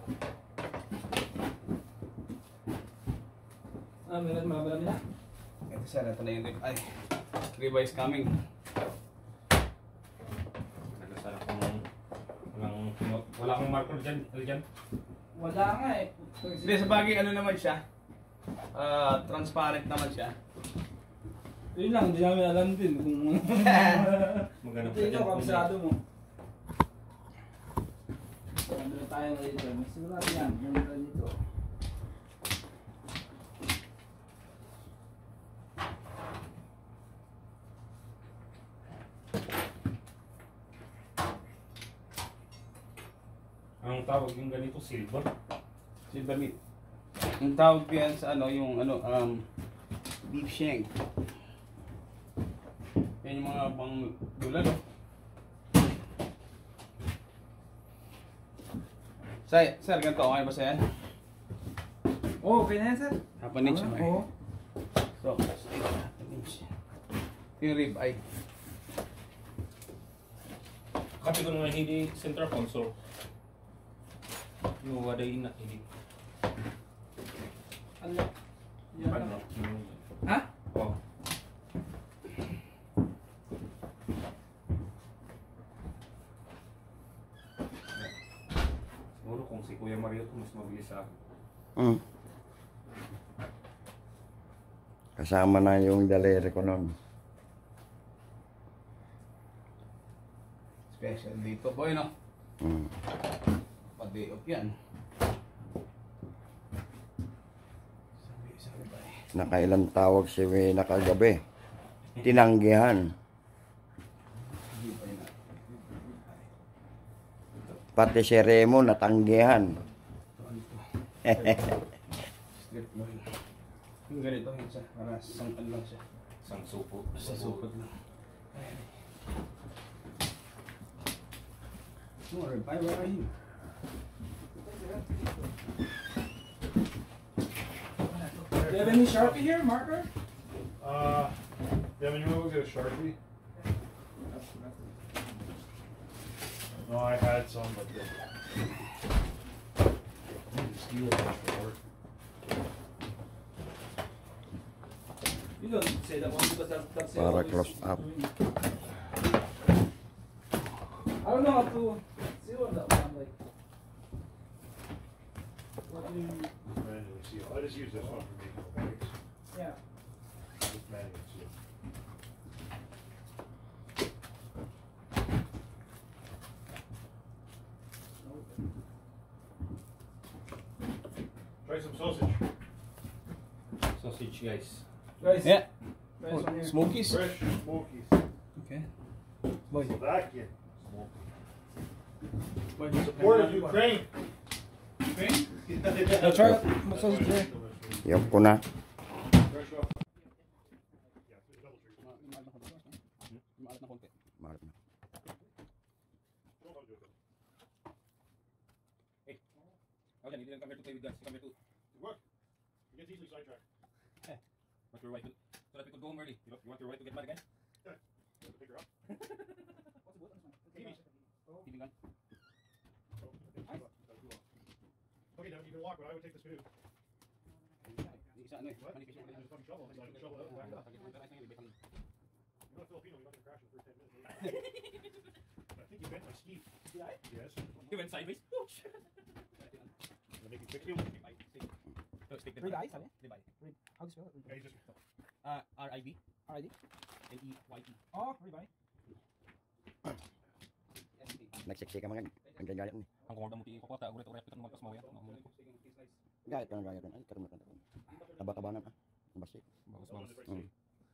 Ah, meron mababa nila. Ito sir, ito na yung rib. Ay, ribeye is coming. Nagkasara kung walang, wala akong marker dyan. Ano dyan? Wala nga eh. Hindi, sa bagay ano naman siya. Ah, transparent naman siya. Yun lang, hindi namin alam din kung... Maganda pa Ito, dyan. kabisado mo. Ano na tayo ngayon? Mas sigurado yan. Yung meron dito. Anong tawag yung ganito? Silver? Silver meat. Ang tawag yan sa ano, yung ano, um, beef shank. Yan yung mga pang gula, no? Sir, sir, ganito, okay ba sa'yo? Oh, okay na yan, sir. Half an inch, Ah, okay. oo. So, steak, half an inch. Yung rib eye. Kasi kung nga hindi center console. Yung waday na hindi. Ano? Yan. Ano? Ha? Oh. Siguro kung si Kuya Mario ito mas mabilis sa akin. Hmm. Kasama na yung daliri ko nun. Special dito, boy, no? Hmm. Pa-day off yan. Sabi, sabi ba eh. Nakailang tawag si Wena kagabi. Tinanggihan. Hindi pa yun. Pati si Remo natanggihan. Strip mo yun. Yung ganito, yun siya. Para sangkan lang siya. Isang supo. Sa supot lang. No, Rebay, where are you? Do you have any Sharpie here, marker? Uh, Devin, you want to go get a Sharpie? No, I had some, but they... Steal it before. You don't say that one because that, that's it. Para Always close up. doing it. I don't know how to seal on that one. Like, what do you, Manually seal. I just use this one for making bags. yeah. Just manually seal. Try some sausage. Sausage guys. Guys, Yeah. guys Oh, on here. Smokies. Fresh smokies. Okay. Boy. Slovakian. Boy. Support of Ukraine. Okay. No, try it. Sausage there. Yok ko na. Fresh off. Yeah, double trigger. Maalat na konti. Mahal na. Show how to do it. Hey. How can you didn't come here to play with guns? You come here to Good work. You get easily sidetracked. want your wife to, so that we could go home early. You, know, you want your wife to get mad again? You have to pick her up. Hindi gun. Okay, Devin, you can walk, but I would take this canoe. Isa ano eh. What? Manipis yung Just fucking shovel. Just like shovel out, back up. You're not Filipino, you're not gonna crash in the first ten minutes. I think you bent my ski. Did I? Yes. He went sideways. Oh, shit. Gonna make you fix you. No, stick the Rib eye, sabi? Rib eye. How do you spell it? Okay, just Uh, R I B R I D? N E Y E. Oh, rib eye. Nagsiksik ka mga ang gagayat ni. Ang kumorda mo ti ko ta uret uret pitan mo pas mo yan. Gayat ka na gayat. Ay, karon ka. Taba-tabanan ah. Basi. Bagus bagus. Hmm.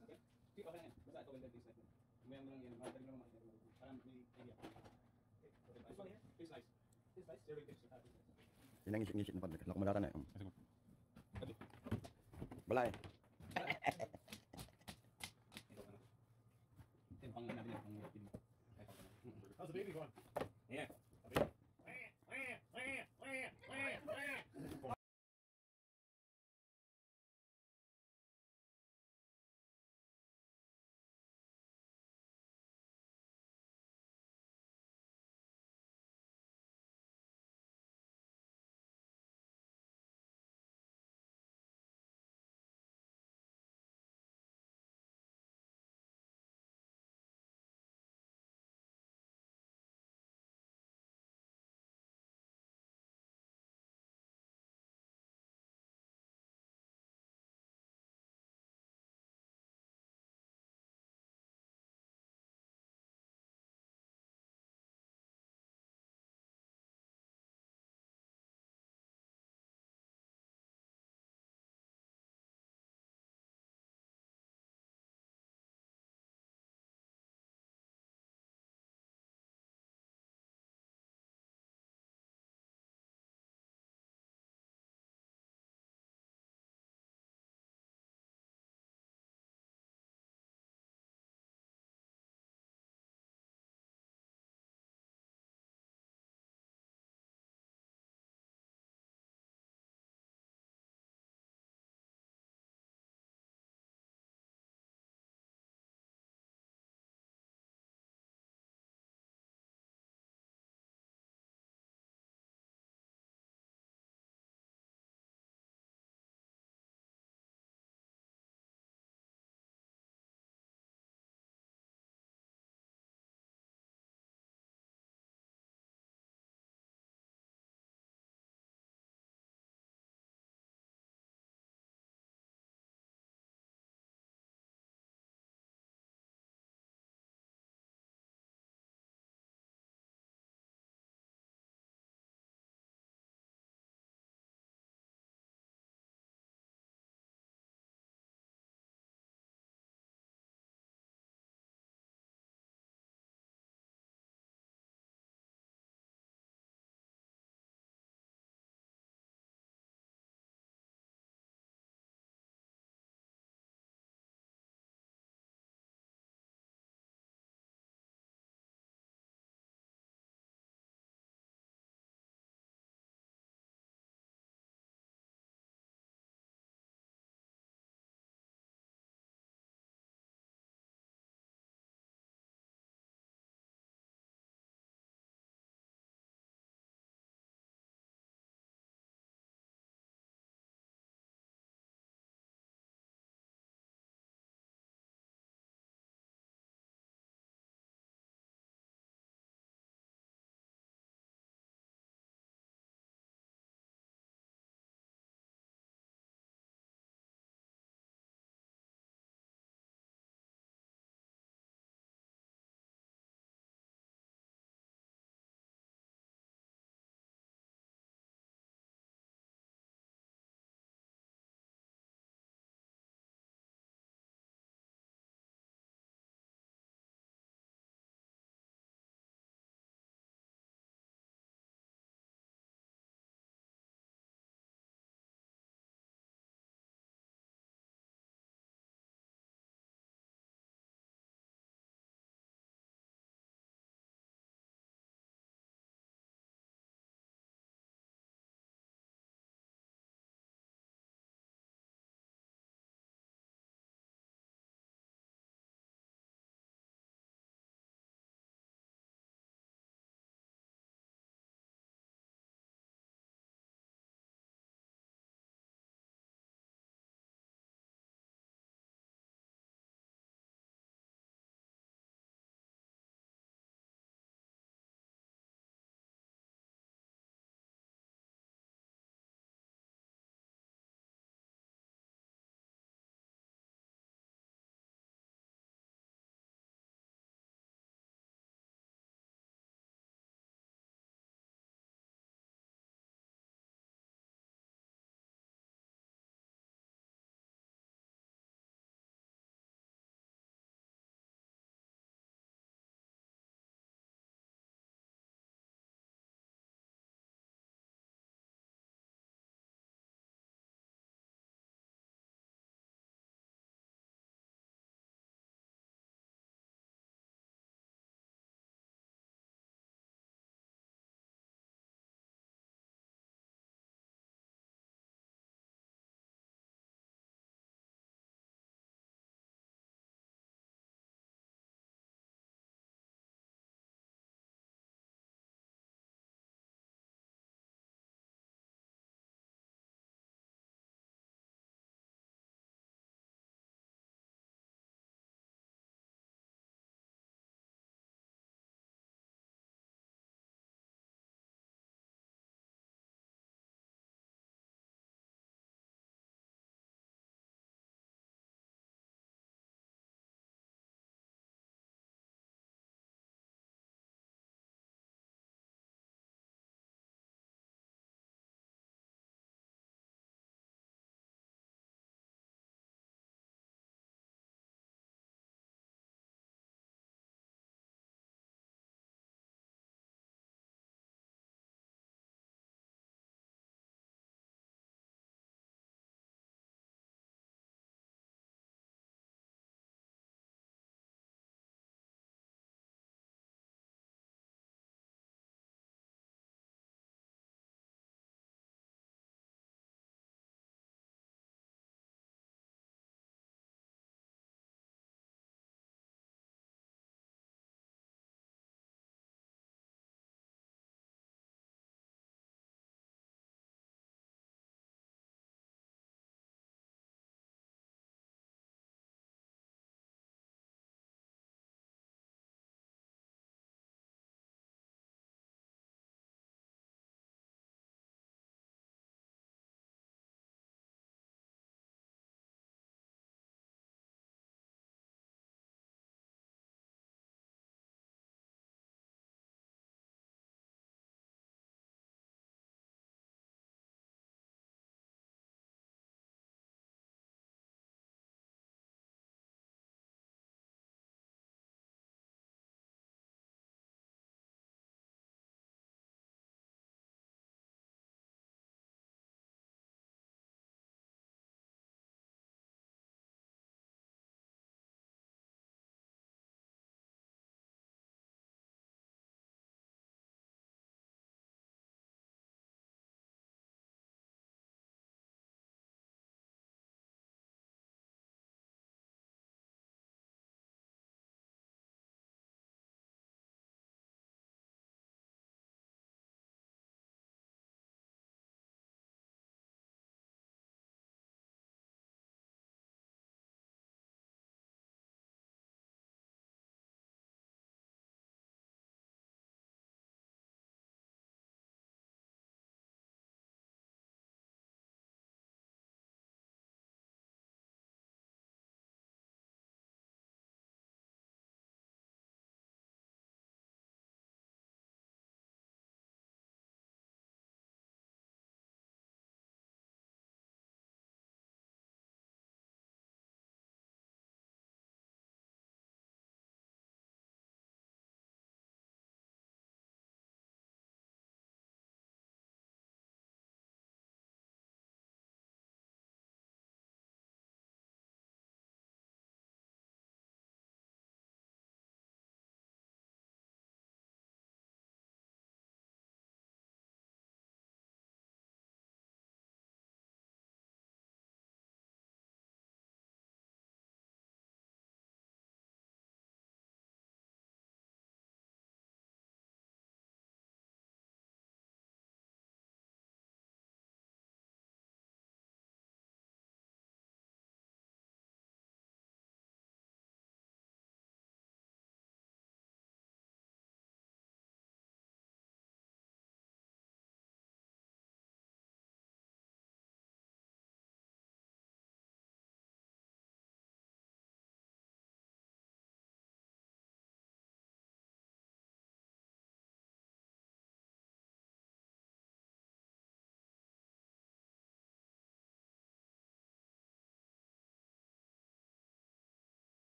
Sinang isik-isik na padre. Lako madata na. Balay. how's the baby going? Yeah.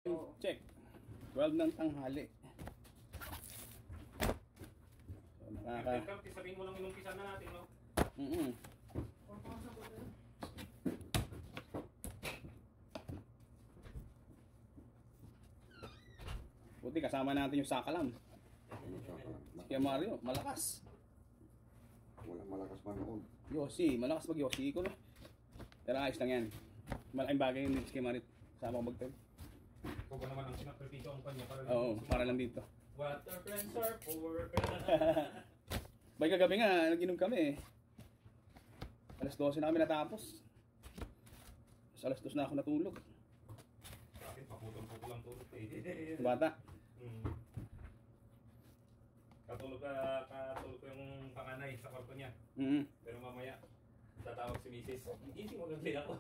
Check. twelve ng tanghali. So, nakaka... Welcome, sabihin mo lang inumpisa na natin, no? Mm-mm. Buti kasama natin yung Sakalam. Si Kuya Mario, malakas. Walang malakas manood. Yossi, malakas mag Yossi ko. Pero ayos lang yan. Malaking bagay yung si Kuya Mario. Sama ko mag-tell. Ikaw ba naman ang sinakripisyo ang kanya para lang Oo, para lang dito. What our friends are for. Bay kagabi nga, nag-inom kami eh. alas dose na kami natapos. Tapos alas dos na ako natulog. Sa akin, paputol-putol lang tulog eh. Bata. Hmm. Katulog ka, katulog ko yung panganay sa kwarto niya. Mm-hmm. Pero mamaya, tatawag si misis. Gising mo gagawin ako.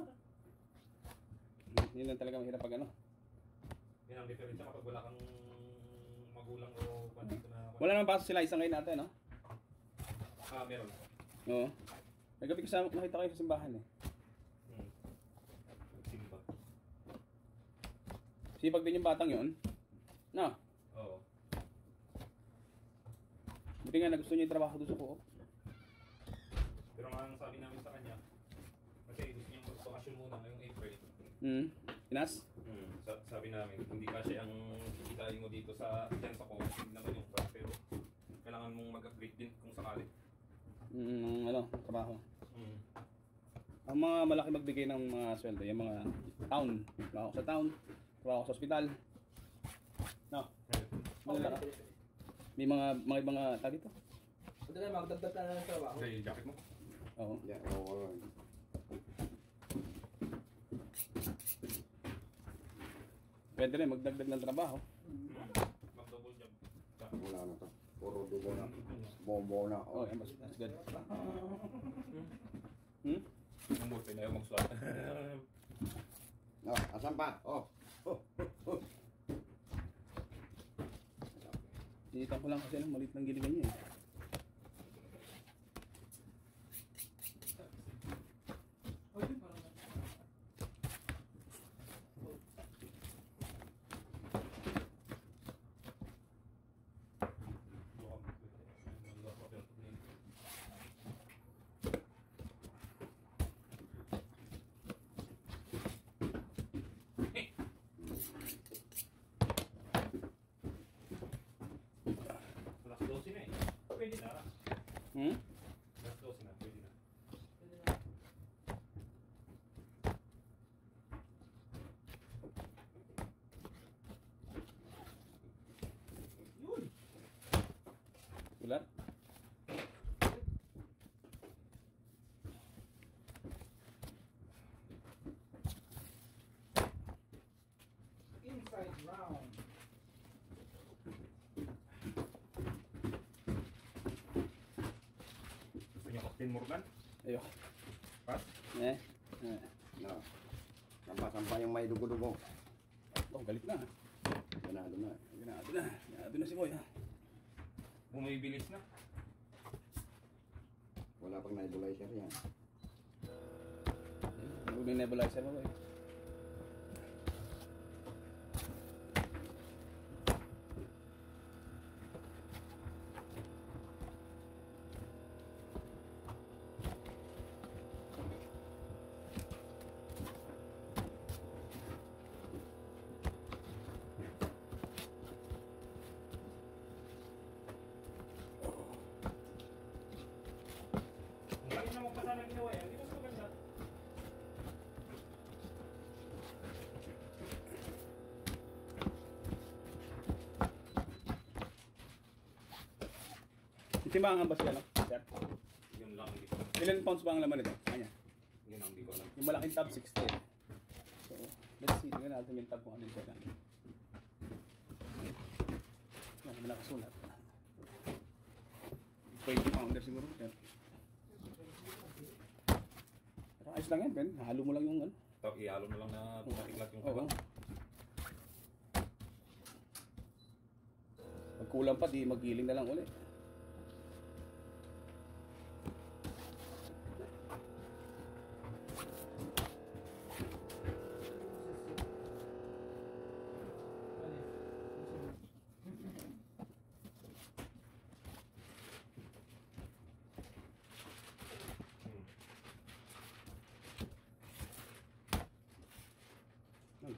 Yun lang talaga mahirap pag ano. Yan ang diferensya kapag wala kang magulang o pandito na... Wala naman pasok sila isang ngayon natin, no? Ah, meron. Oo. May gabi kasama, nakita kayo sa simbahan eh. Hmm. Simba. Sipag din yung batang yun. No? Oo. Buti nga na gusto niya yung trabaho doon sa ko. Pero ang sabi namin sa kanya, kasi gusto niyang magbakasyon muna ngayong April. Hmm. Pinas? Hmm. Sa sabi namin, hindi kasi ang kikitain mo dito sa dyan sa COVID, hindi naman yung price, pero kailangan mong mag-upgrade din kung sakali. Hmm, ano, trabaho. Hmm. Ang mga malaki magbigay ng mga sweldo, yung mga town. Trabaho sa town, trabaho sa ospital. No? Malala ka. May mga mga ibang uh, tag ito. Pwede na magdagdag ka na ng trabaho. Kasi yung jacket mo. Oo. Yeah, oo. Pwede rin magdagdag ng trabaho. Mag-double job. Wala na to. Puro dugo na. Bombo na. Oh, yan, mas- that's good. Hmm? Ang buti na yung mag-swat. Oh, asan pa? Oh. Oh. Oh. Sinitan ko lang kasi ng maliit ng giligan niya eh. Alas dose na eh. Pwede na. Hmm? Alas dose na, pwede na. Yun! Ulan? Inside round. Gusto niyo Captain Morgan? Ayoko. Pass? Eh? Eh. No. Sampa-sampa yung may dugo-dugo. Oh, galit na. Ganado na. Ginado na. Ginado na si Boy ha. Bumibilis na. Wala pang nebulizer yan. Huwag yung nebulizer mo Boy. Hindi na magpasama ng ginawa yan. Hindi mas maganda. Timbangan ba siya no? Sir? Yun lang hindi ko. Ilan pounds ba ang laman nito? Kanya. Yun ang hindi ko alam. Yung malaking tab sixty. So, let's see. Tingnan natin yung tab kung ano yung kailan. Yan, may nakasulat. twenty pounder siguro. Pero pero ayos lang yan, Ben. Halo mo lang yung ano. Tapos ihalo mo lang na tumatiklat yung Oo. kaba. Pag kulang pa, di magiling na lang ulit.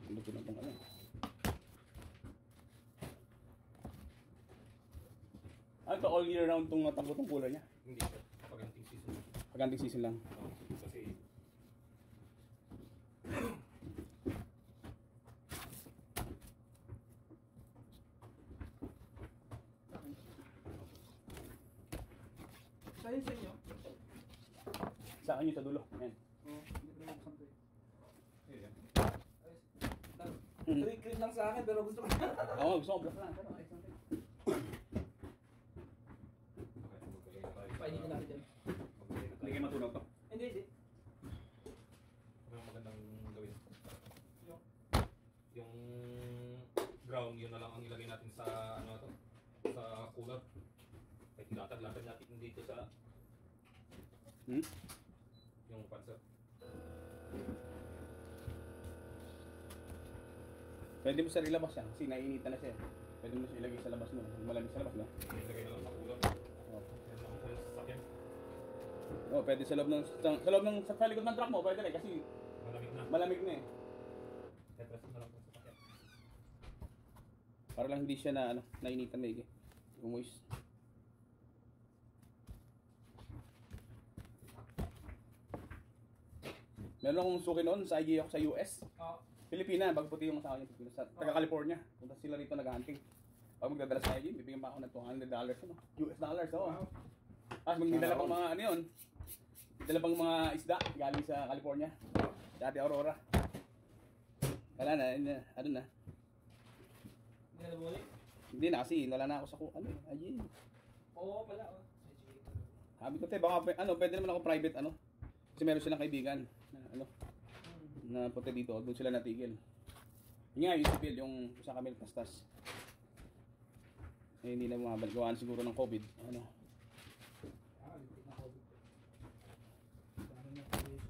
Luto na itong ano. Ano to, all year round itong tanggo tong kulay niya? Hindi siya. Paganting season. Paganting season lang. Oh, kasi Sa'yo sa inyo? Sa akin yung sa dulo. Ayan. Oo, hindi ko naman kusang yeah. Cream cream lang sa akin pero gusto ko. Oo, gusto ko black lang. Pero ayos lang. Painitin natin dyan. Hindi kayo matunaw to. Hindi, hindi. Ano yung magandang gawin? Yung? Yung ground, yun na lang ang ilagay natin sa ano to, sa cooler. Kahit latag-latag natin dito sa Hmm? yung panser. Pwede mo sa ilabas yan kasi naiinitan na siya. Pwede mo siya ilagay sa labas mo. Malamig sa labas, no? Ilagay na lang sa cooler. Oo. Yan lang sa sasakyan. Oh, pwede sa loob ng sa, sa loob ng sa, sa likod ng truck mo, pwede rin kasi Malamig na. malamig na eh. Tetras na lang sa sasakyan. Para lang hindi siya na ano, nainitan na eh. Umuis. Meron akong suki noon sa I G ako sa U S. Oo. Pilipina, bago puti yung asawa niya Pilipina, sa taga California. Punta sila rito nag-hunting. Pag magdadala sa I G, bibigyan pa ako ng two hundred dollars ano, U S dollars, oo. Wow. Tapos magdadala pang mga ano yun. Dala pang mga isda galing sa California. Dati Aurora. Wala na, yun na, ano na. Hindi na nabuli? Hindi na kasi, wala na ako sa ku- ano, I G. Oo pala. Oh. Sabi ko, te, baka pwe- ano, pwede naman ako private, ano. Kasi meron silang kaibigan, na, ano, na punta dito, doon sila natigil. Yun nga, yung si Bill, yung sa kami tastas. Eh, hindi na bumabalik. Gawaan siguro ng COVID. Ano. Ah, lipit na COVID. Parang na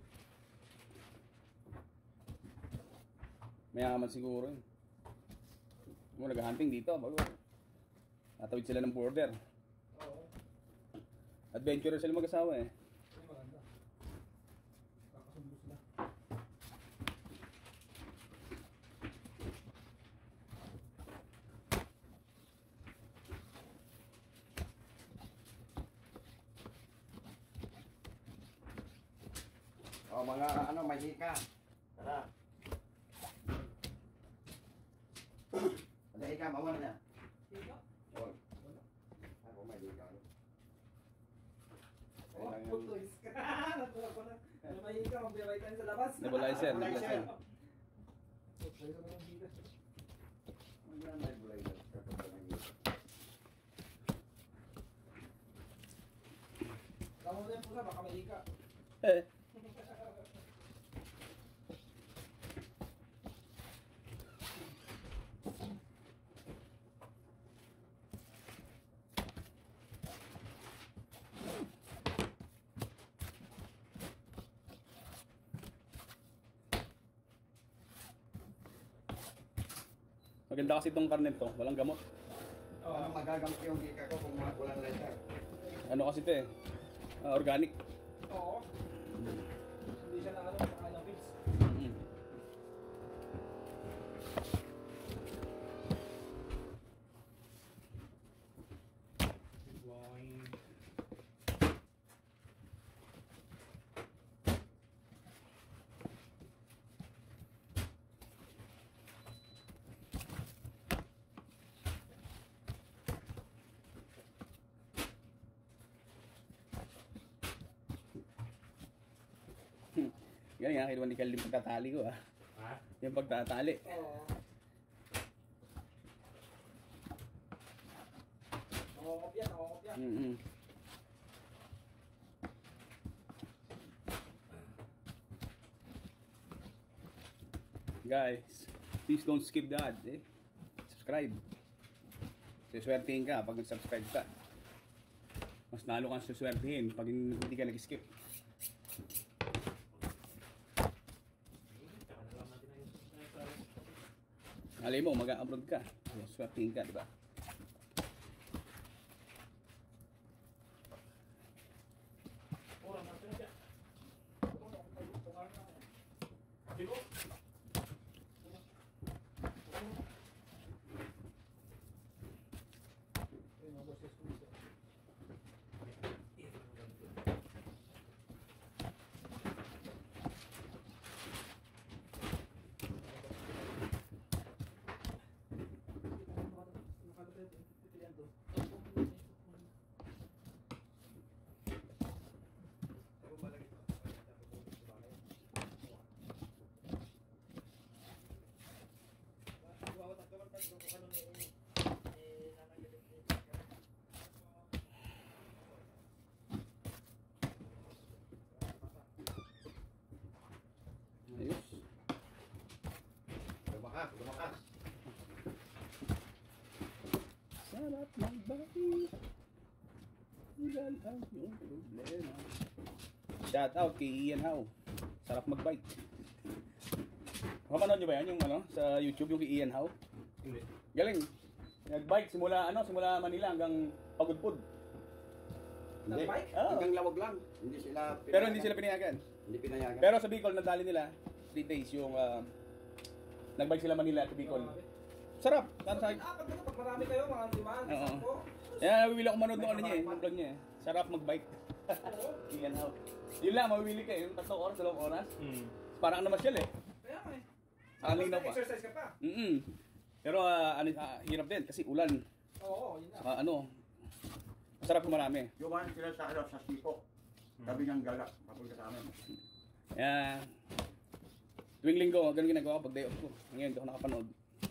Mayaman siguro yun. Kung nag-hunting dito, bago. Natawid sila ng border. Oo. Adventurer sila mag-asawa eh. Ay, maganda. Kakasundo sila. O mga ano, mahika. Tara. Ada ika, mawala na. Ika? O. Ako mahika. Oh, putoys ka. Natuwa ko na. Ano may ika, magbibay tayo sa labas. Nebulizer, Nebulizer. nebulizer. Putoys ka naman dito. Maganda may bulay na. Tama mo na yung pusa, baka may ika. Eh. Maganda kasi itong karne to, walang gamot. Ano magagamit yung hika ko kung walang letter? Ano kasi ito eh, ah, organic. Oo. Hindi siya na ano, saka ng pills. Mm. Wine. Yan nga, kinuha ni Cal yung pagtatali ko ah. Ha? Yung pagtatali. Oo. Nakokopya, nakokopya. Mm-hmm. Guys, please don't skip the ad eh. Subscribe. Suswertihin ka pag nag-subscribe ka. Mas nalo kang suswertihin pag hindi ka nag-skip. Alay mo, mag-a-abroad ka. Suswertihin ka, di ba? Orang natin siya. Ayos. Lumakas, lumakas. Sarap magbait. Ilan ang iyong problema. Shout out kay Ian Howe. Sarap magbite. Kapanood nyo ba yan yung ano sa YouTube yung kay Ian Howe? Hindi. Galing. Nagbike simula ano simula Manila hanggang Pagudpud. Hindi. Nagbike? Oo. Hanggang lawag lang. Hindi sila pinayagan. Pero hindi sila pinayagan. Hindi pinayagan. Pero sa Bicol nadali nila three days yung uh, nagbike sila Manila at Bicol. Sarap. Para sa akin. Ah, pag, pag marami kayo, mga liman, Oo. sampo. Kaya nabibili ako manood ng ano niya eh, ng vlog niya eh. Sarap magbike. Iyan how. Yun lang, mabibili ka yung tatlong oras, dalawang oras. Hmm. Parang ano masyal eh. Kaya nga eh. Ang linaw pa. Exercise ka pa. Mm Pero uh, ano, ah, hirap din kasi ulan. Oo, yun na. Saka ano, masarap kung marami. Yung mga sila sa ano, sa Sipo. Tabi ng gala. Papunta sa amin. Kaya, tuwing linggo, ganun ginagawa ko pag day off ko. Ngayon, hindi ako nakapanood.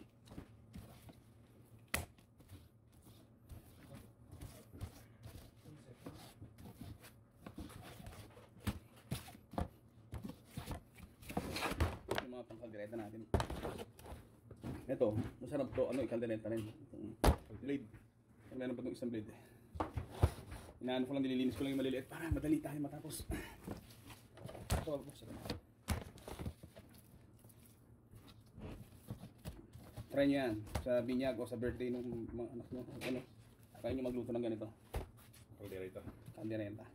Yung mga pangkaldereta natin. Ito, masarap to, ano, ikaldereta rin. Itong blade. Meron pa itong isang blade eh. Inaano ko lang, nililinis ko lang yung maliliit para madali tayo matapos. Ito, masarap. Try nyo yan sa binyag o sa birthday ng mga anak nyo. Ano, kaya nyo magluto ng ganito. Kaldereta. Kaldereta.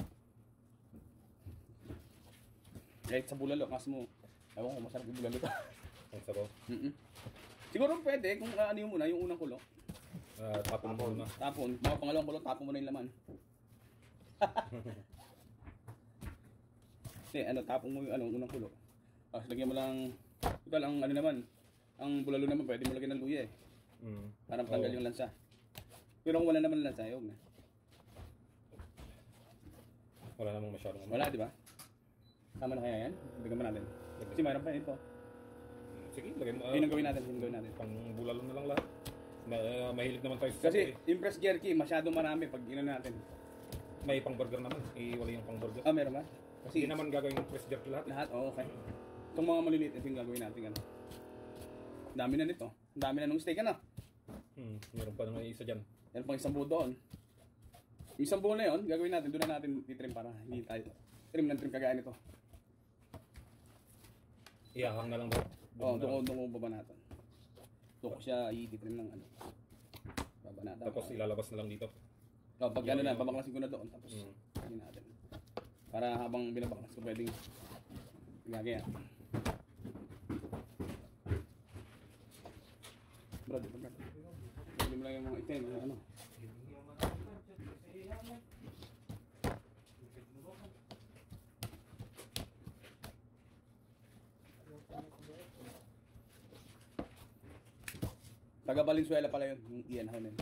Kahit sa bulalo, kas mo. Ewan ko, masarap yung bulalo ito. Ang sabaw. Mm -mm. Siguro pwede kung uh, ano yung muna, yung unang kulo. Uh, tapon mo na. Tapon, mga pangalawang kulo, tapon mo na yung laman. Hindi, ano, tapon mo yung ano, unang kulo. Tapos lagyan mo lang, total ang ano naman, ang bulalo naman, pwede mo lagyan ng luya eh. Mm. Para matanggal Oo. yung lansa. Pero kung wala naman lansa, ayog na. Wala namang masyadong ano. Wala, di ba? Tama na kaya yan? Bigyan mo natin. Kasi mayroon pa ito. Sige, lagay mo. Yun ang gawin natin, yun ang gawin natin. Pang bulalo na lang lahat. Ma uh, mahilig naman tayo sa Kasi sabaw eh. impress jerky, masyadong marami pag ino natin. May pang burger naman. Iwala yung pang burger. Ah, meron ba? Kasi hindi naman gagawin yung press jerky lahat. eh. Lahat? Oo, okay. Itong mga maliliit, ito yung gagawin natin. Ano. Dami na nito. Dami na nung steak, ano? Hmm, meron pa naman isa dyan. Yan pang isang buo doon. Yung isang buo na yun, gagawin natin, doon na natin titrim para hindi tayo trim ng trim kagaya nito. Iyahang na lang daw. Oo, na doon ko, lang. doon ko baba natin. Doon ko siya i-trim ng ano. Baba natin. Tapos ilalabas na lang dito. Oh, pag ano na, babaklasin ko na doon. Tapos, Mm. yun natin. Para habang binabaklas ko, pwedeng gagaya. Brad, ito brad. Pwede mo lang yung mga itim, mga ano. Taga Valenzuela pala yun, yung Ian Howe.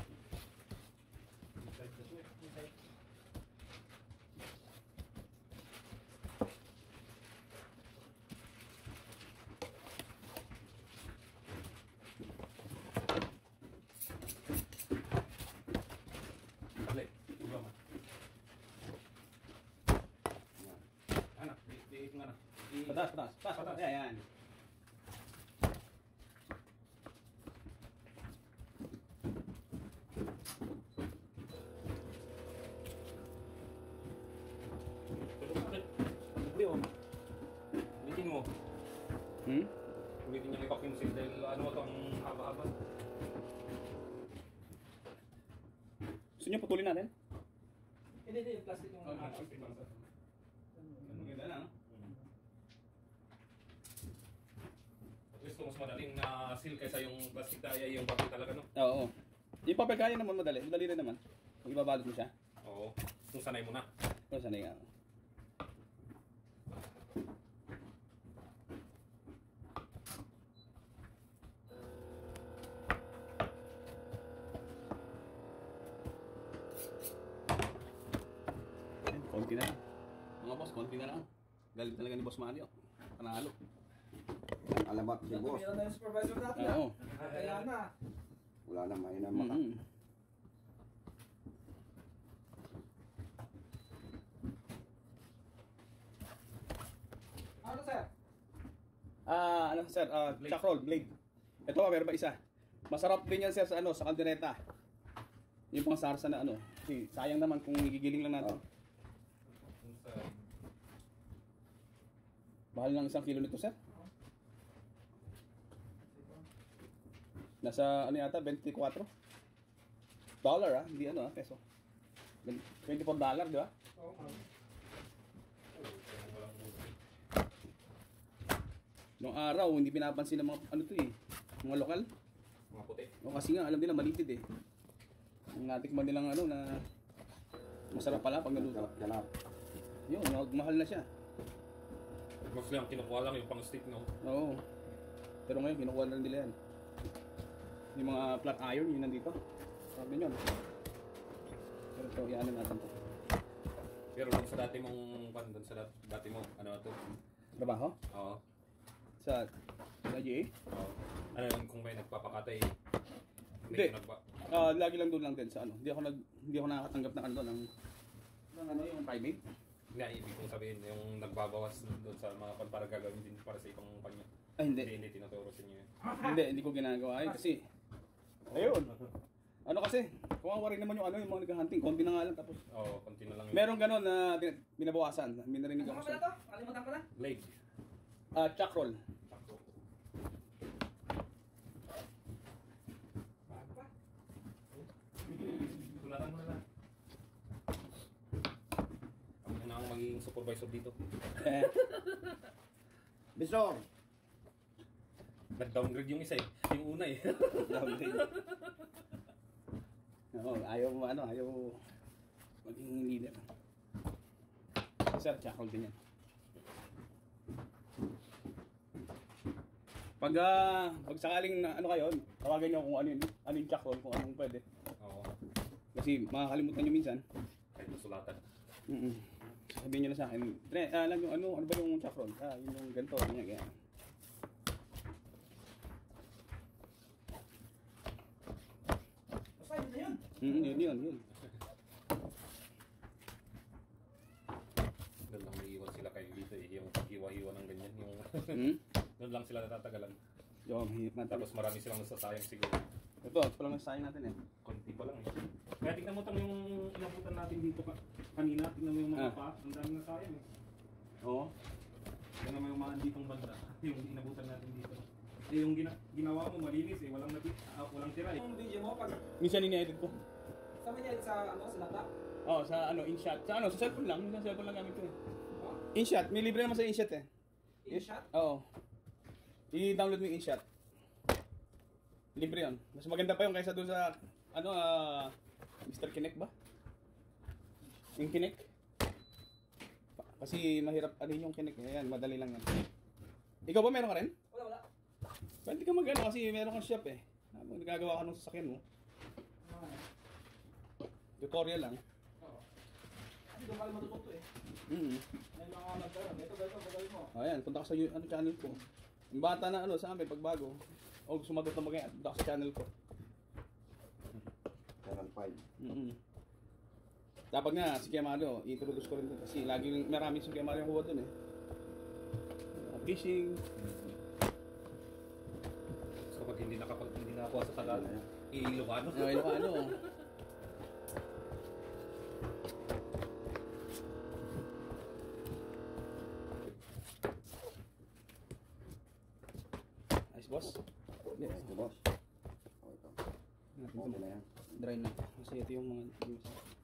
Balik. Anak, di nga na. Patas, patas, patas, patas. Ayan, ayan. Hindi oh. Ulitin mo. Hmm? Ulitin yung i-vacuum seal dahil ano ito ang haba-haba. Gusto nyo putulin natin? Hindi, hindi, yung plastic yung Okay. mga. Maganda na, no? At least mas madaling na seal kaysa yung plastic daya yung papel talaga no? Oo. Yung papel kaya naman madali. Madali rin naman. Kung ibabalot mo siya. Oo. Kung sanay mo na. Kung sanay nga. Ayan, konti na lang. Mga boss, konti na lang. Galit talaga ni Boss Mario. Panalo. Ang alamat si boss. Meron na yung supervisor natin. Oo. ah. Kaya na. Wala na mahina maka. Mm-hmm. Ano sir? Ah, ano sir, ah, Blade. chuck roll, blade. Ito pa, meron pa isa. Masarap din yan sir sa ano, sa kaldereta. Yung pang sarsa na ano. Kasi sayang naman kung gigiling lang natin. Mahal lang isang kilo nito sir. Nasa ano yata, twenty-four dollar ah, hindi ano ah, peso. twenty-four dollar, di ba? Oo, ma'am. Noong araw, hindi pinapansin ng mga ano to eh, mga lokal. Mga puti. O kasi nga, alam nila malitid eh. Ang natikman nilang ano na masarap pala pag naluto. Ganap. Yun, mahal na siya. Mas lang, kinukuha lang yung pang stick, no? Oo. Pero ngayon, kinukuha na rin nila yan. Yung mga flat iron, yun nandito. Sabi nyo. Pero ito, ianin natin to. Pero dun sa dati mong, pan, dun sa dat- dati mo, ano to? Trabaho? Oo. Sa, sa G A? Oo. Ano yun, kung may nagpapakatay, Hindi. may nagpa... Ah, lagi lang doon lang din sa ano. Hindi ako nag hindi ako nakakatanggap ng ano ng ng ano yung private. Nga, ibig kong sabihin, yung nagbabawas doon sa mga pan para gagawin din para sa ibang panya. Ay hindi. Hindi, hindi tinuturo sa inyo yun. Hindi, hindi ko ginagawa. Ay kasi ayun. Ano kasi, kawawa rin naman yung ano yung mga nag-hunting, konti na nga lang tapos. Oo, konti na lang yun. Meron gano'n na tin- binabawasan. May narinig Ano ako pala sa to? Kalimutan ko na. Blade. ah chuck roll. Bago pa. Tulatan mo na lang. Ako na ang magiging supervisor dito. Bisor. Nag-downgrade yung isa eh. Yung una eh. Oo, ayaw mo ano, ayaw mo maging leader. Sir, chuck roll din yan. Pag ah, pag sakaling na, ano kayo, tawagan niyo kung ano yun, ano yung chuck roll, kung anong pwede. Oo. Kasi makakalimutan niyo minsan. Kahit nasulatan. Mm. Sabihin niyo na sa akin, Tre, ah, alam yung ano, ano ba yung chuck roll? Ah, yun yung ganito, yun yung ganyan. Basta yun na yun. Mm, yun, yun, yun. Doon lang may iwan sila kayo dito eh. Yung hiwa-hiwa ng ganyan. Yung Mm. doon lang sila natatagalan. Yung hihip natin. Tapos marami silang nasasayang siguro. Ito, ito lang ang sayang natin eh. Konti pa lang eh. Kaya tignan mo tang yung inabutan natin dito ka. Kanina, tignan mo yung mga Ah. pa. Ang dami na sayang eh. Oo. Tignan mo yung mga ditong banda. Yung inabutan natin dito. Eh yung gina ginawa mo malinis eh. Walang, nati ah, walang tira eh. Yung video mo, pag Minsan ini-edit ko. sa niya sa ano, sa laptop. Oh, sa ano, InShot. Sa ano, sa cellphone lang. Sa cellphone lang gamit ko eh. Oh, InShot, may libre naman sa InShot eh. InShot? Oo. I-download mo yung InShot. Libre yun. Mas maganda pa yung kaysa doon sa, ano, ah, Mister Kinect ba? Yung Kinect. Pa- Kasi mahirap alin yung Kinect. Ayan, madali lang yan. Ikaw ba meron ka rin? Wala, wala. Ba't hindi ka mag-ano kasi meron kang shop eh. Ah, Nagagawa ka ng sasakyan mo. Ah, Tutorial lang. oo. Kasi doon pala matututo eh. Mm-hmm. May mga nagkaroon. Ito, ito, gagawin mo. Ayan, punta ka sa yu- ano, channel ko. Yung bata na ano sa amin, pagbago. O sumagot na magaya, punta ka sa channel ko. Channel five. Mm-hmm. Dapat nga, si Kiamalo, i-introduce ko rin doon. Kasi laging maraming si Kiamalo yung kuha doon eh. Uh, fishing. So kapag hindi nakapag hindi nakakuha sa Tagalog, i-Ilocano. Ano, ano, ano. Ayos, boss. Hindi, Ito, boss. Oh, ito. natin Okay ito. na yan. Dry na. Kasi ito yung mga... Yung,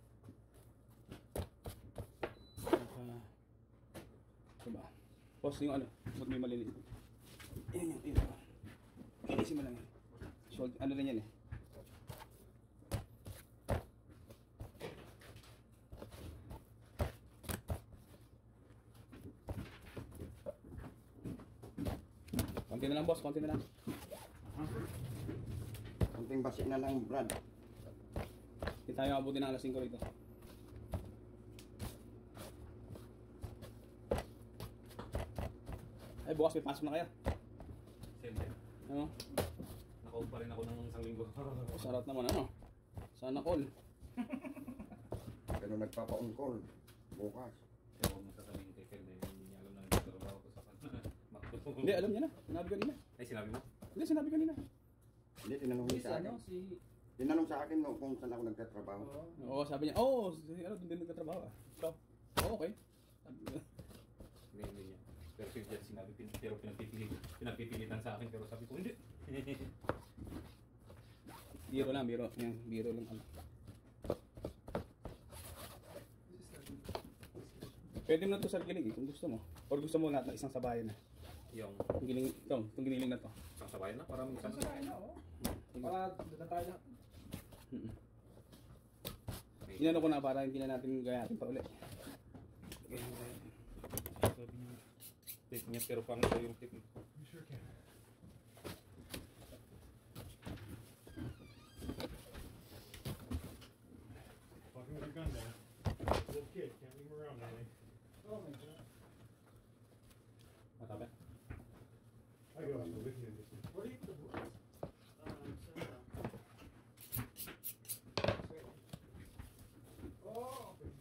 Naka... Ito ba? Boss, yung ano? Ba't may maliliit? Yan, yan, yan. Kinisin mo lang yan. Shoulder, ano rin yan eh. Konti na lang boss, konti na lang. Kunting basi na lang, Brad. Hindi tayo abutin ng alas singko rito. Ay, bukas may pasok na kaya. Siyempre, Ano? nakaupa rin rin ako ng isang linggo. Sarap naman ano. Sana all. Pero nagpapa-on call. Bukas. Kaya huwag mo sasabihin kay Kel na hindi niya alam na nagtatrabaho ko sa kanya. Hindi, alam niya na. Sinabi kanina. Ay, sinabi mo? Hindi, sinabi kanina. Hindi, tinanong niya sa akin. Ano, si... Tinanong sa akin no, kung saan ako nagtatrabaho. Oo, sabi niya, oo, oh, ano, doon din nagkatrabaho ah. So, oh, okay. Hindi, hindi niya. Pero si Jet sinabi, pin- pero pinagpipilit, pinagpipilitan sa akin, pero sabi ko, hindi. Biro lang, biro. Yan, biro lang. Ano. Pwede mo na ito sa giling eh, kung gusto mo. Or gusto mo lahat na isang sabayan na. Yung Itong giling, ito, itong giniling na to. isang sabayan na, parang isang Sasakay na, oh. Para dito tayo lahat. Mm-mm. Inano ko na para hindi na natin gayatin pa ulit. sabi niya, tip niya, pero pang ito yung tip niya. You sure can. Fucking with a gun man. Little kid, can't leave him around anything. Oh my God. Matabi. I go out with you. What do you do? Oh, okay.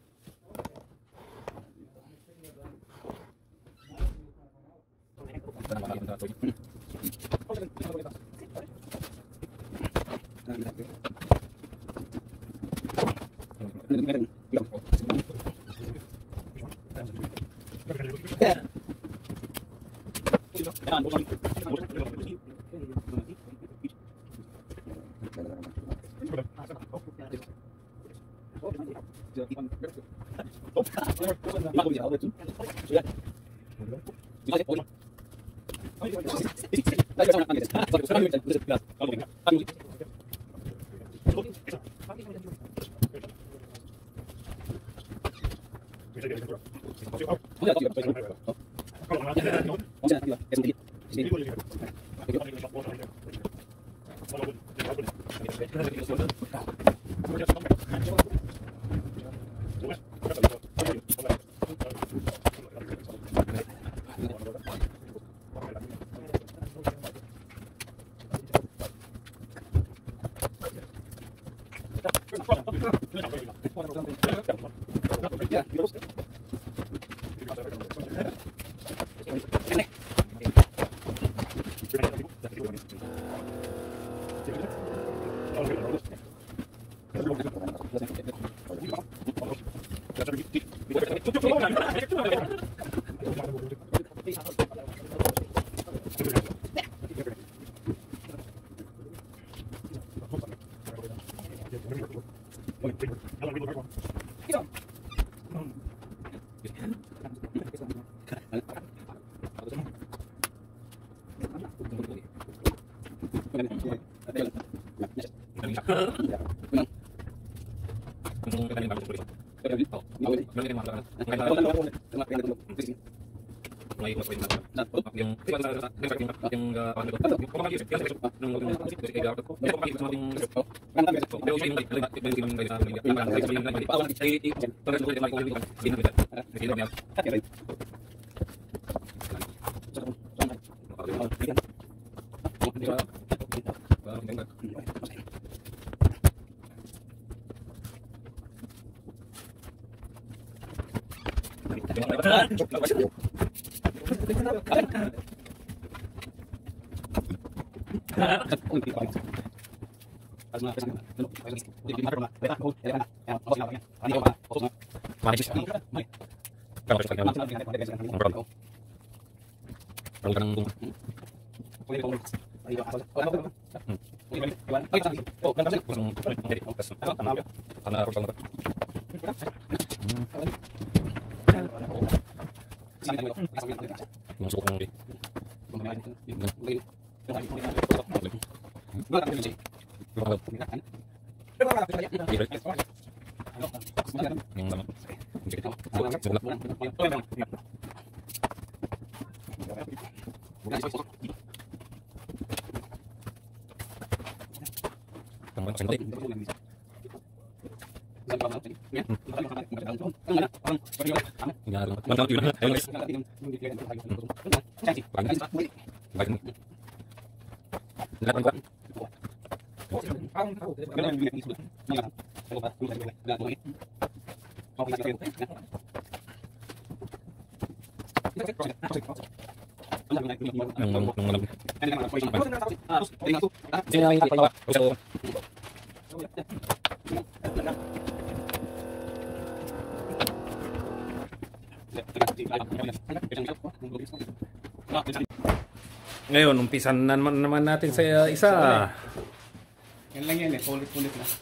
Ngayon, umpisan na naman, naman natin sa isa. Yan lang yan eh, ulit-ulit na.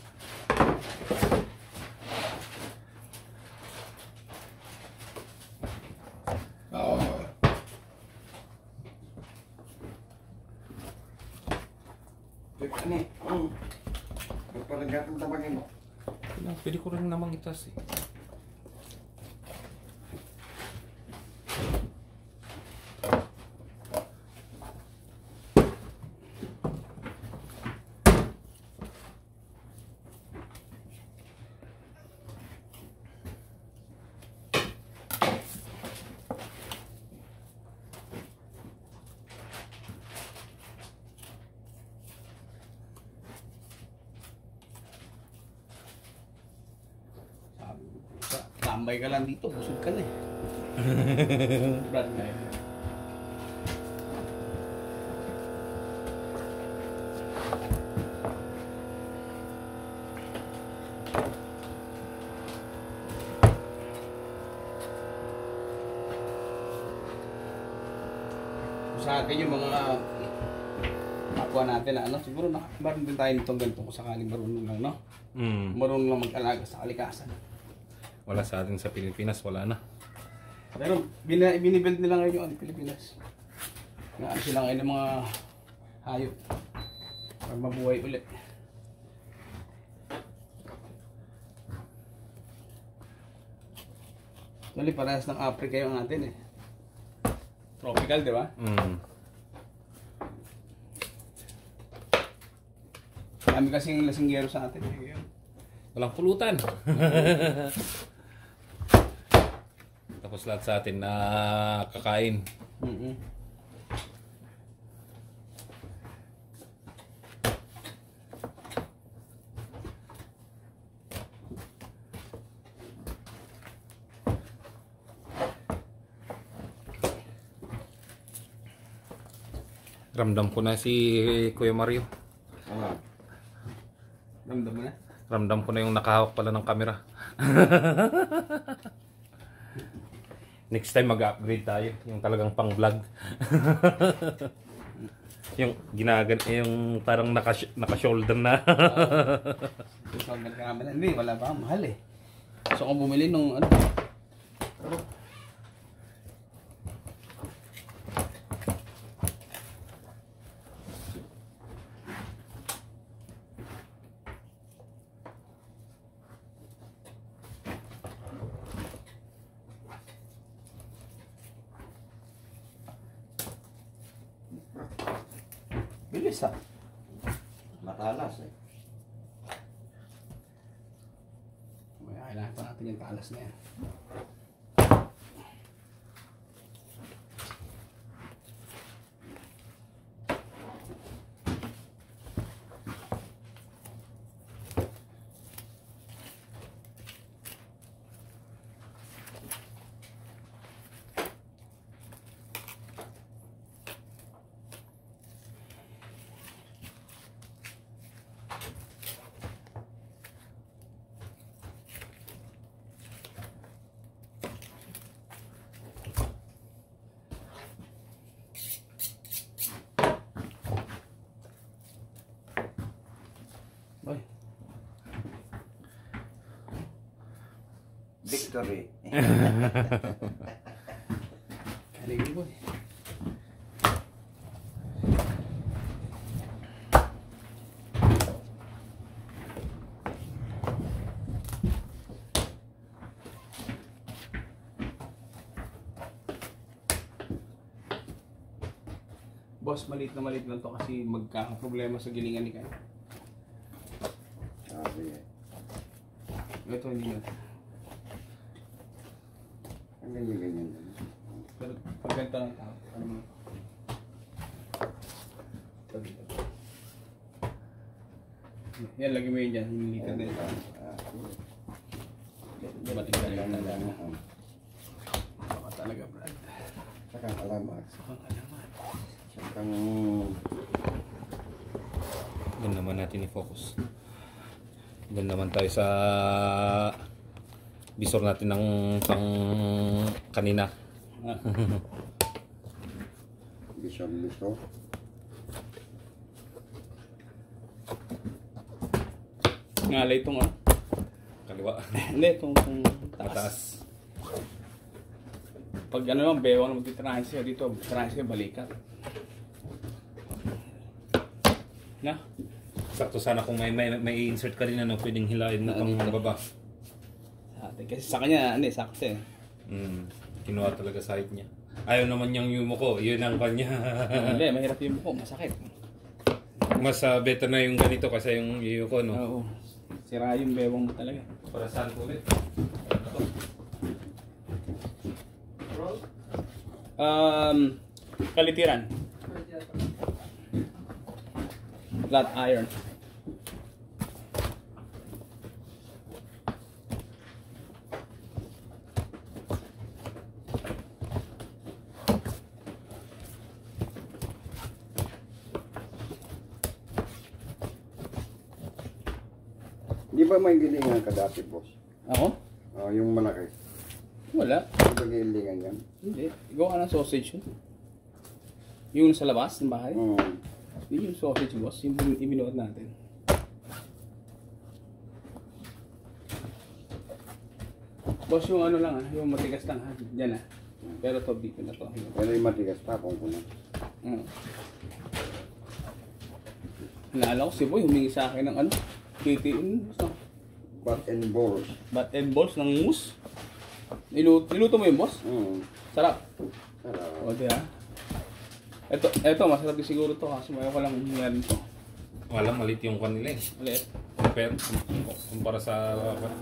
Ano eh? Hmm. Parang tamangin mo. Pwede ko rin namang itas eh. Tambay ka lang dito, busog ka na eh. Brad na eh. Sa akin yung mga kapwa natin na ano, siguro nakabaron din tayo nitong ganito kung sakaling marunong lang, no? Mm. Marunong lang mag-alaga sa kalikasan. Wala sa atin sa Pilipinas, wala na. Pero bina, binibuild nila ngayon yung ano, Pilipinas. Nga sila ngayon ng mga hayop para mabuhay ulit. Actually, parehas ng Africa yung natin eh. Tropical, di ba? Mm. Kami kasing lasinggero sa atin. Eh. Walang pulutan. Tapos lahat sa atin na kakain. Mm-hmm. Ramdam ko na si Kuya Mario. Ah. Ramdam mo na? Ramdam ko na yung nakahawak pala ng camera. Next time mag-upgrade tayo. Yung talagang pang vlog. Yung ginagan, yung parang naka, naka-shoulder na. So, camera. Hindi, wala pa. Mahal eh. So, kung bumili nung ano. Bilis ah. Matalas eh. Kailangan pa natin yung talas na yan. Oy. Victory. Kaligin ko eh. Boss, maliit na maliit lang to kasi magkakaproblema sa gilingan ni Kai. Sabi eh. Ito hindi na. Ang ganyan-ganyan. Pero pag ganito lang tao, ano mo? Ito dito. Yan, lagi mo yun dyan. Humilitan din. Ba't yung galing talaga? Baka talaga, Brad. Sakang alamat. Sakang alamat. Sakang... Doon naman natin i-focus. Doon naman tayo sa visor natin ng pang kanina. Ah. Bisyon-bisyon. Ngalay itong ano? Kaliwa. Hindi, itong, itong taas. Mataas. Pag ano lang, bewang magtitirahin siya dito, tirahin siya balikat. Na? Sakto sana kung may may, may insert ka rin ano, pwedeng hilahin na pang baba. Ate, kasi sa kanya, hindi, sakto eh. Mm, kinuha talaga sa height niya. Ayaw naman niyang yumo ko, yun ang kanya. Hindi, mahirap yung buko, masakit. Mas uh, better na yung ganito kasi yung yuyo ko, no? Oo. Sira yung bewang mo talaga. Para saan ko ulit? Um, kalitiran. Flat iron. Di ba may gilingan ka dati, boss? Ako? Oh, yung malaki. Wala. Di ba gilingan yan? Hindi. Gawa ka ng sausage yun. Yung sa labas ng bahay. Hmm. Yun yung sausage, boss. Yung bin- ibinuot natin. Boss, yung ano lang ah. Yung matigas lang ha. Diyan ah. Pero to, dito na to. Pero yung matigas pa kung kuno. Mm. Naalala ko si Boy, humingi sa akin ng ano. K T M. Basta. Bat and balls. Bat and balls ng mousse. Niluto, niluto mo yung boss? Hmm. Sarap. Sarap. O, di ha? Ito, ito, masarap din siguro to kasi may ko lang meron to. Wala, malit yung kanila eh. Ulit. Compare, kumpara sa...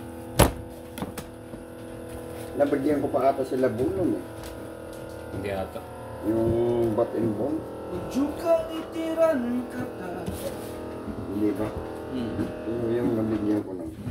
Nabagyan ko pa ata sila bulong eh. Hindi ata. Yung bat and ball. Hindi ba? Hmm. Yung, yung nabigyan ko lang.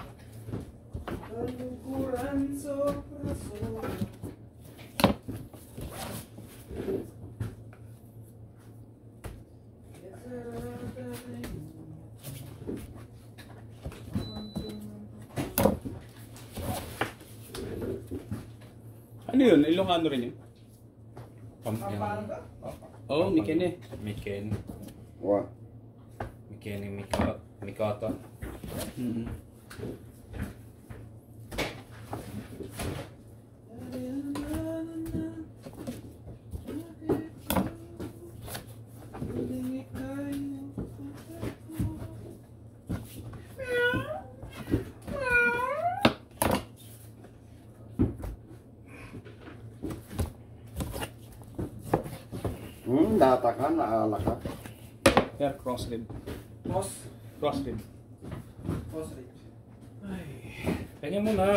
Ano yun? Ilocano rin yun? Pam, yung, Oo, oh, Mikene. Miken. Wa. Miken, Mikata. Mikata. Mm-hmm. Hmm, data ka, naala ka. Hair cross rib. Boss, Cross rib. boss rate. Kanya mo na.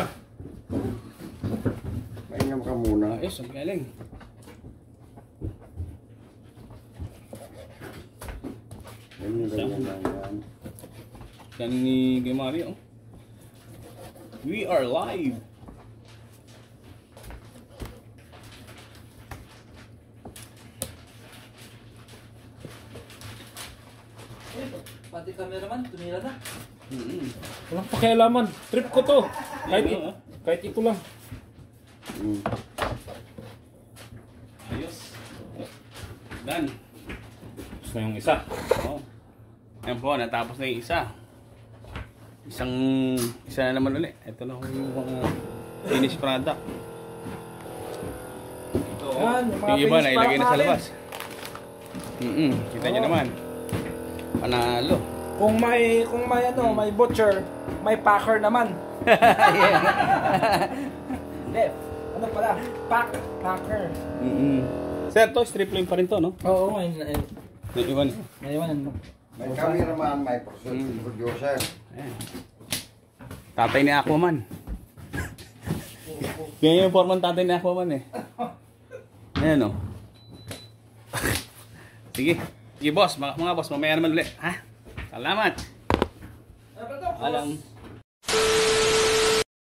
Mainam ka muna. Ayos, ang galing. Ganyan, ganyan, ganyan. Yan ni Kuya Mario. We are live. Pati cameraman, tumira na. Mm-hmm. Walang pakialaman. Trip ko to. Kahit, Ayun, it, ah. kahit ito lang. Hmm. Ayos. Done. Tapos na yung isa. Oo. Yan po, natapos na yung isa. Isang, isa na naman ulit. Ito na yung mga finished product. Ito, Yan, yung mga yung iba finished na ilagay na sa product labas. Mm-mm, kita nyo naman. Panalo. Kung may kung may ano, may butcher, may packer naman. Left. Ano pala? Pack, packer. Mm-mm. Sir, to strip line pa rin to, no? Oo, may may Naiwan. naiwan ano. May cameraman, may producer. Hmm. producer. Ayan. Tatay ni Aquaman. Ganyan yung forman tatay ni Aquaman eh. Ayan o. Sige. Sige boss, mga, mga boss, mamaya naman ulit. Ha? Salamat. alam.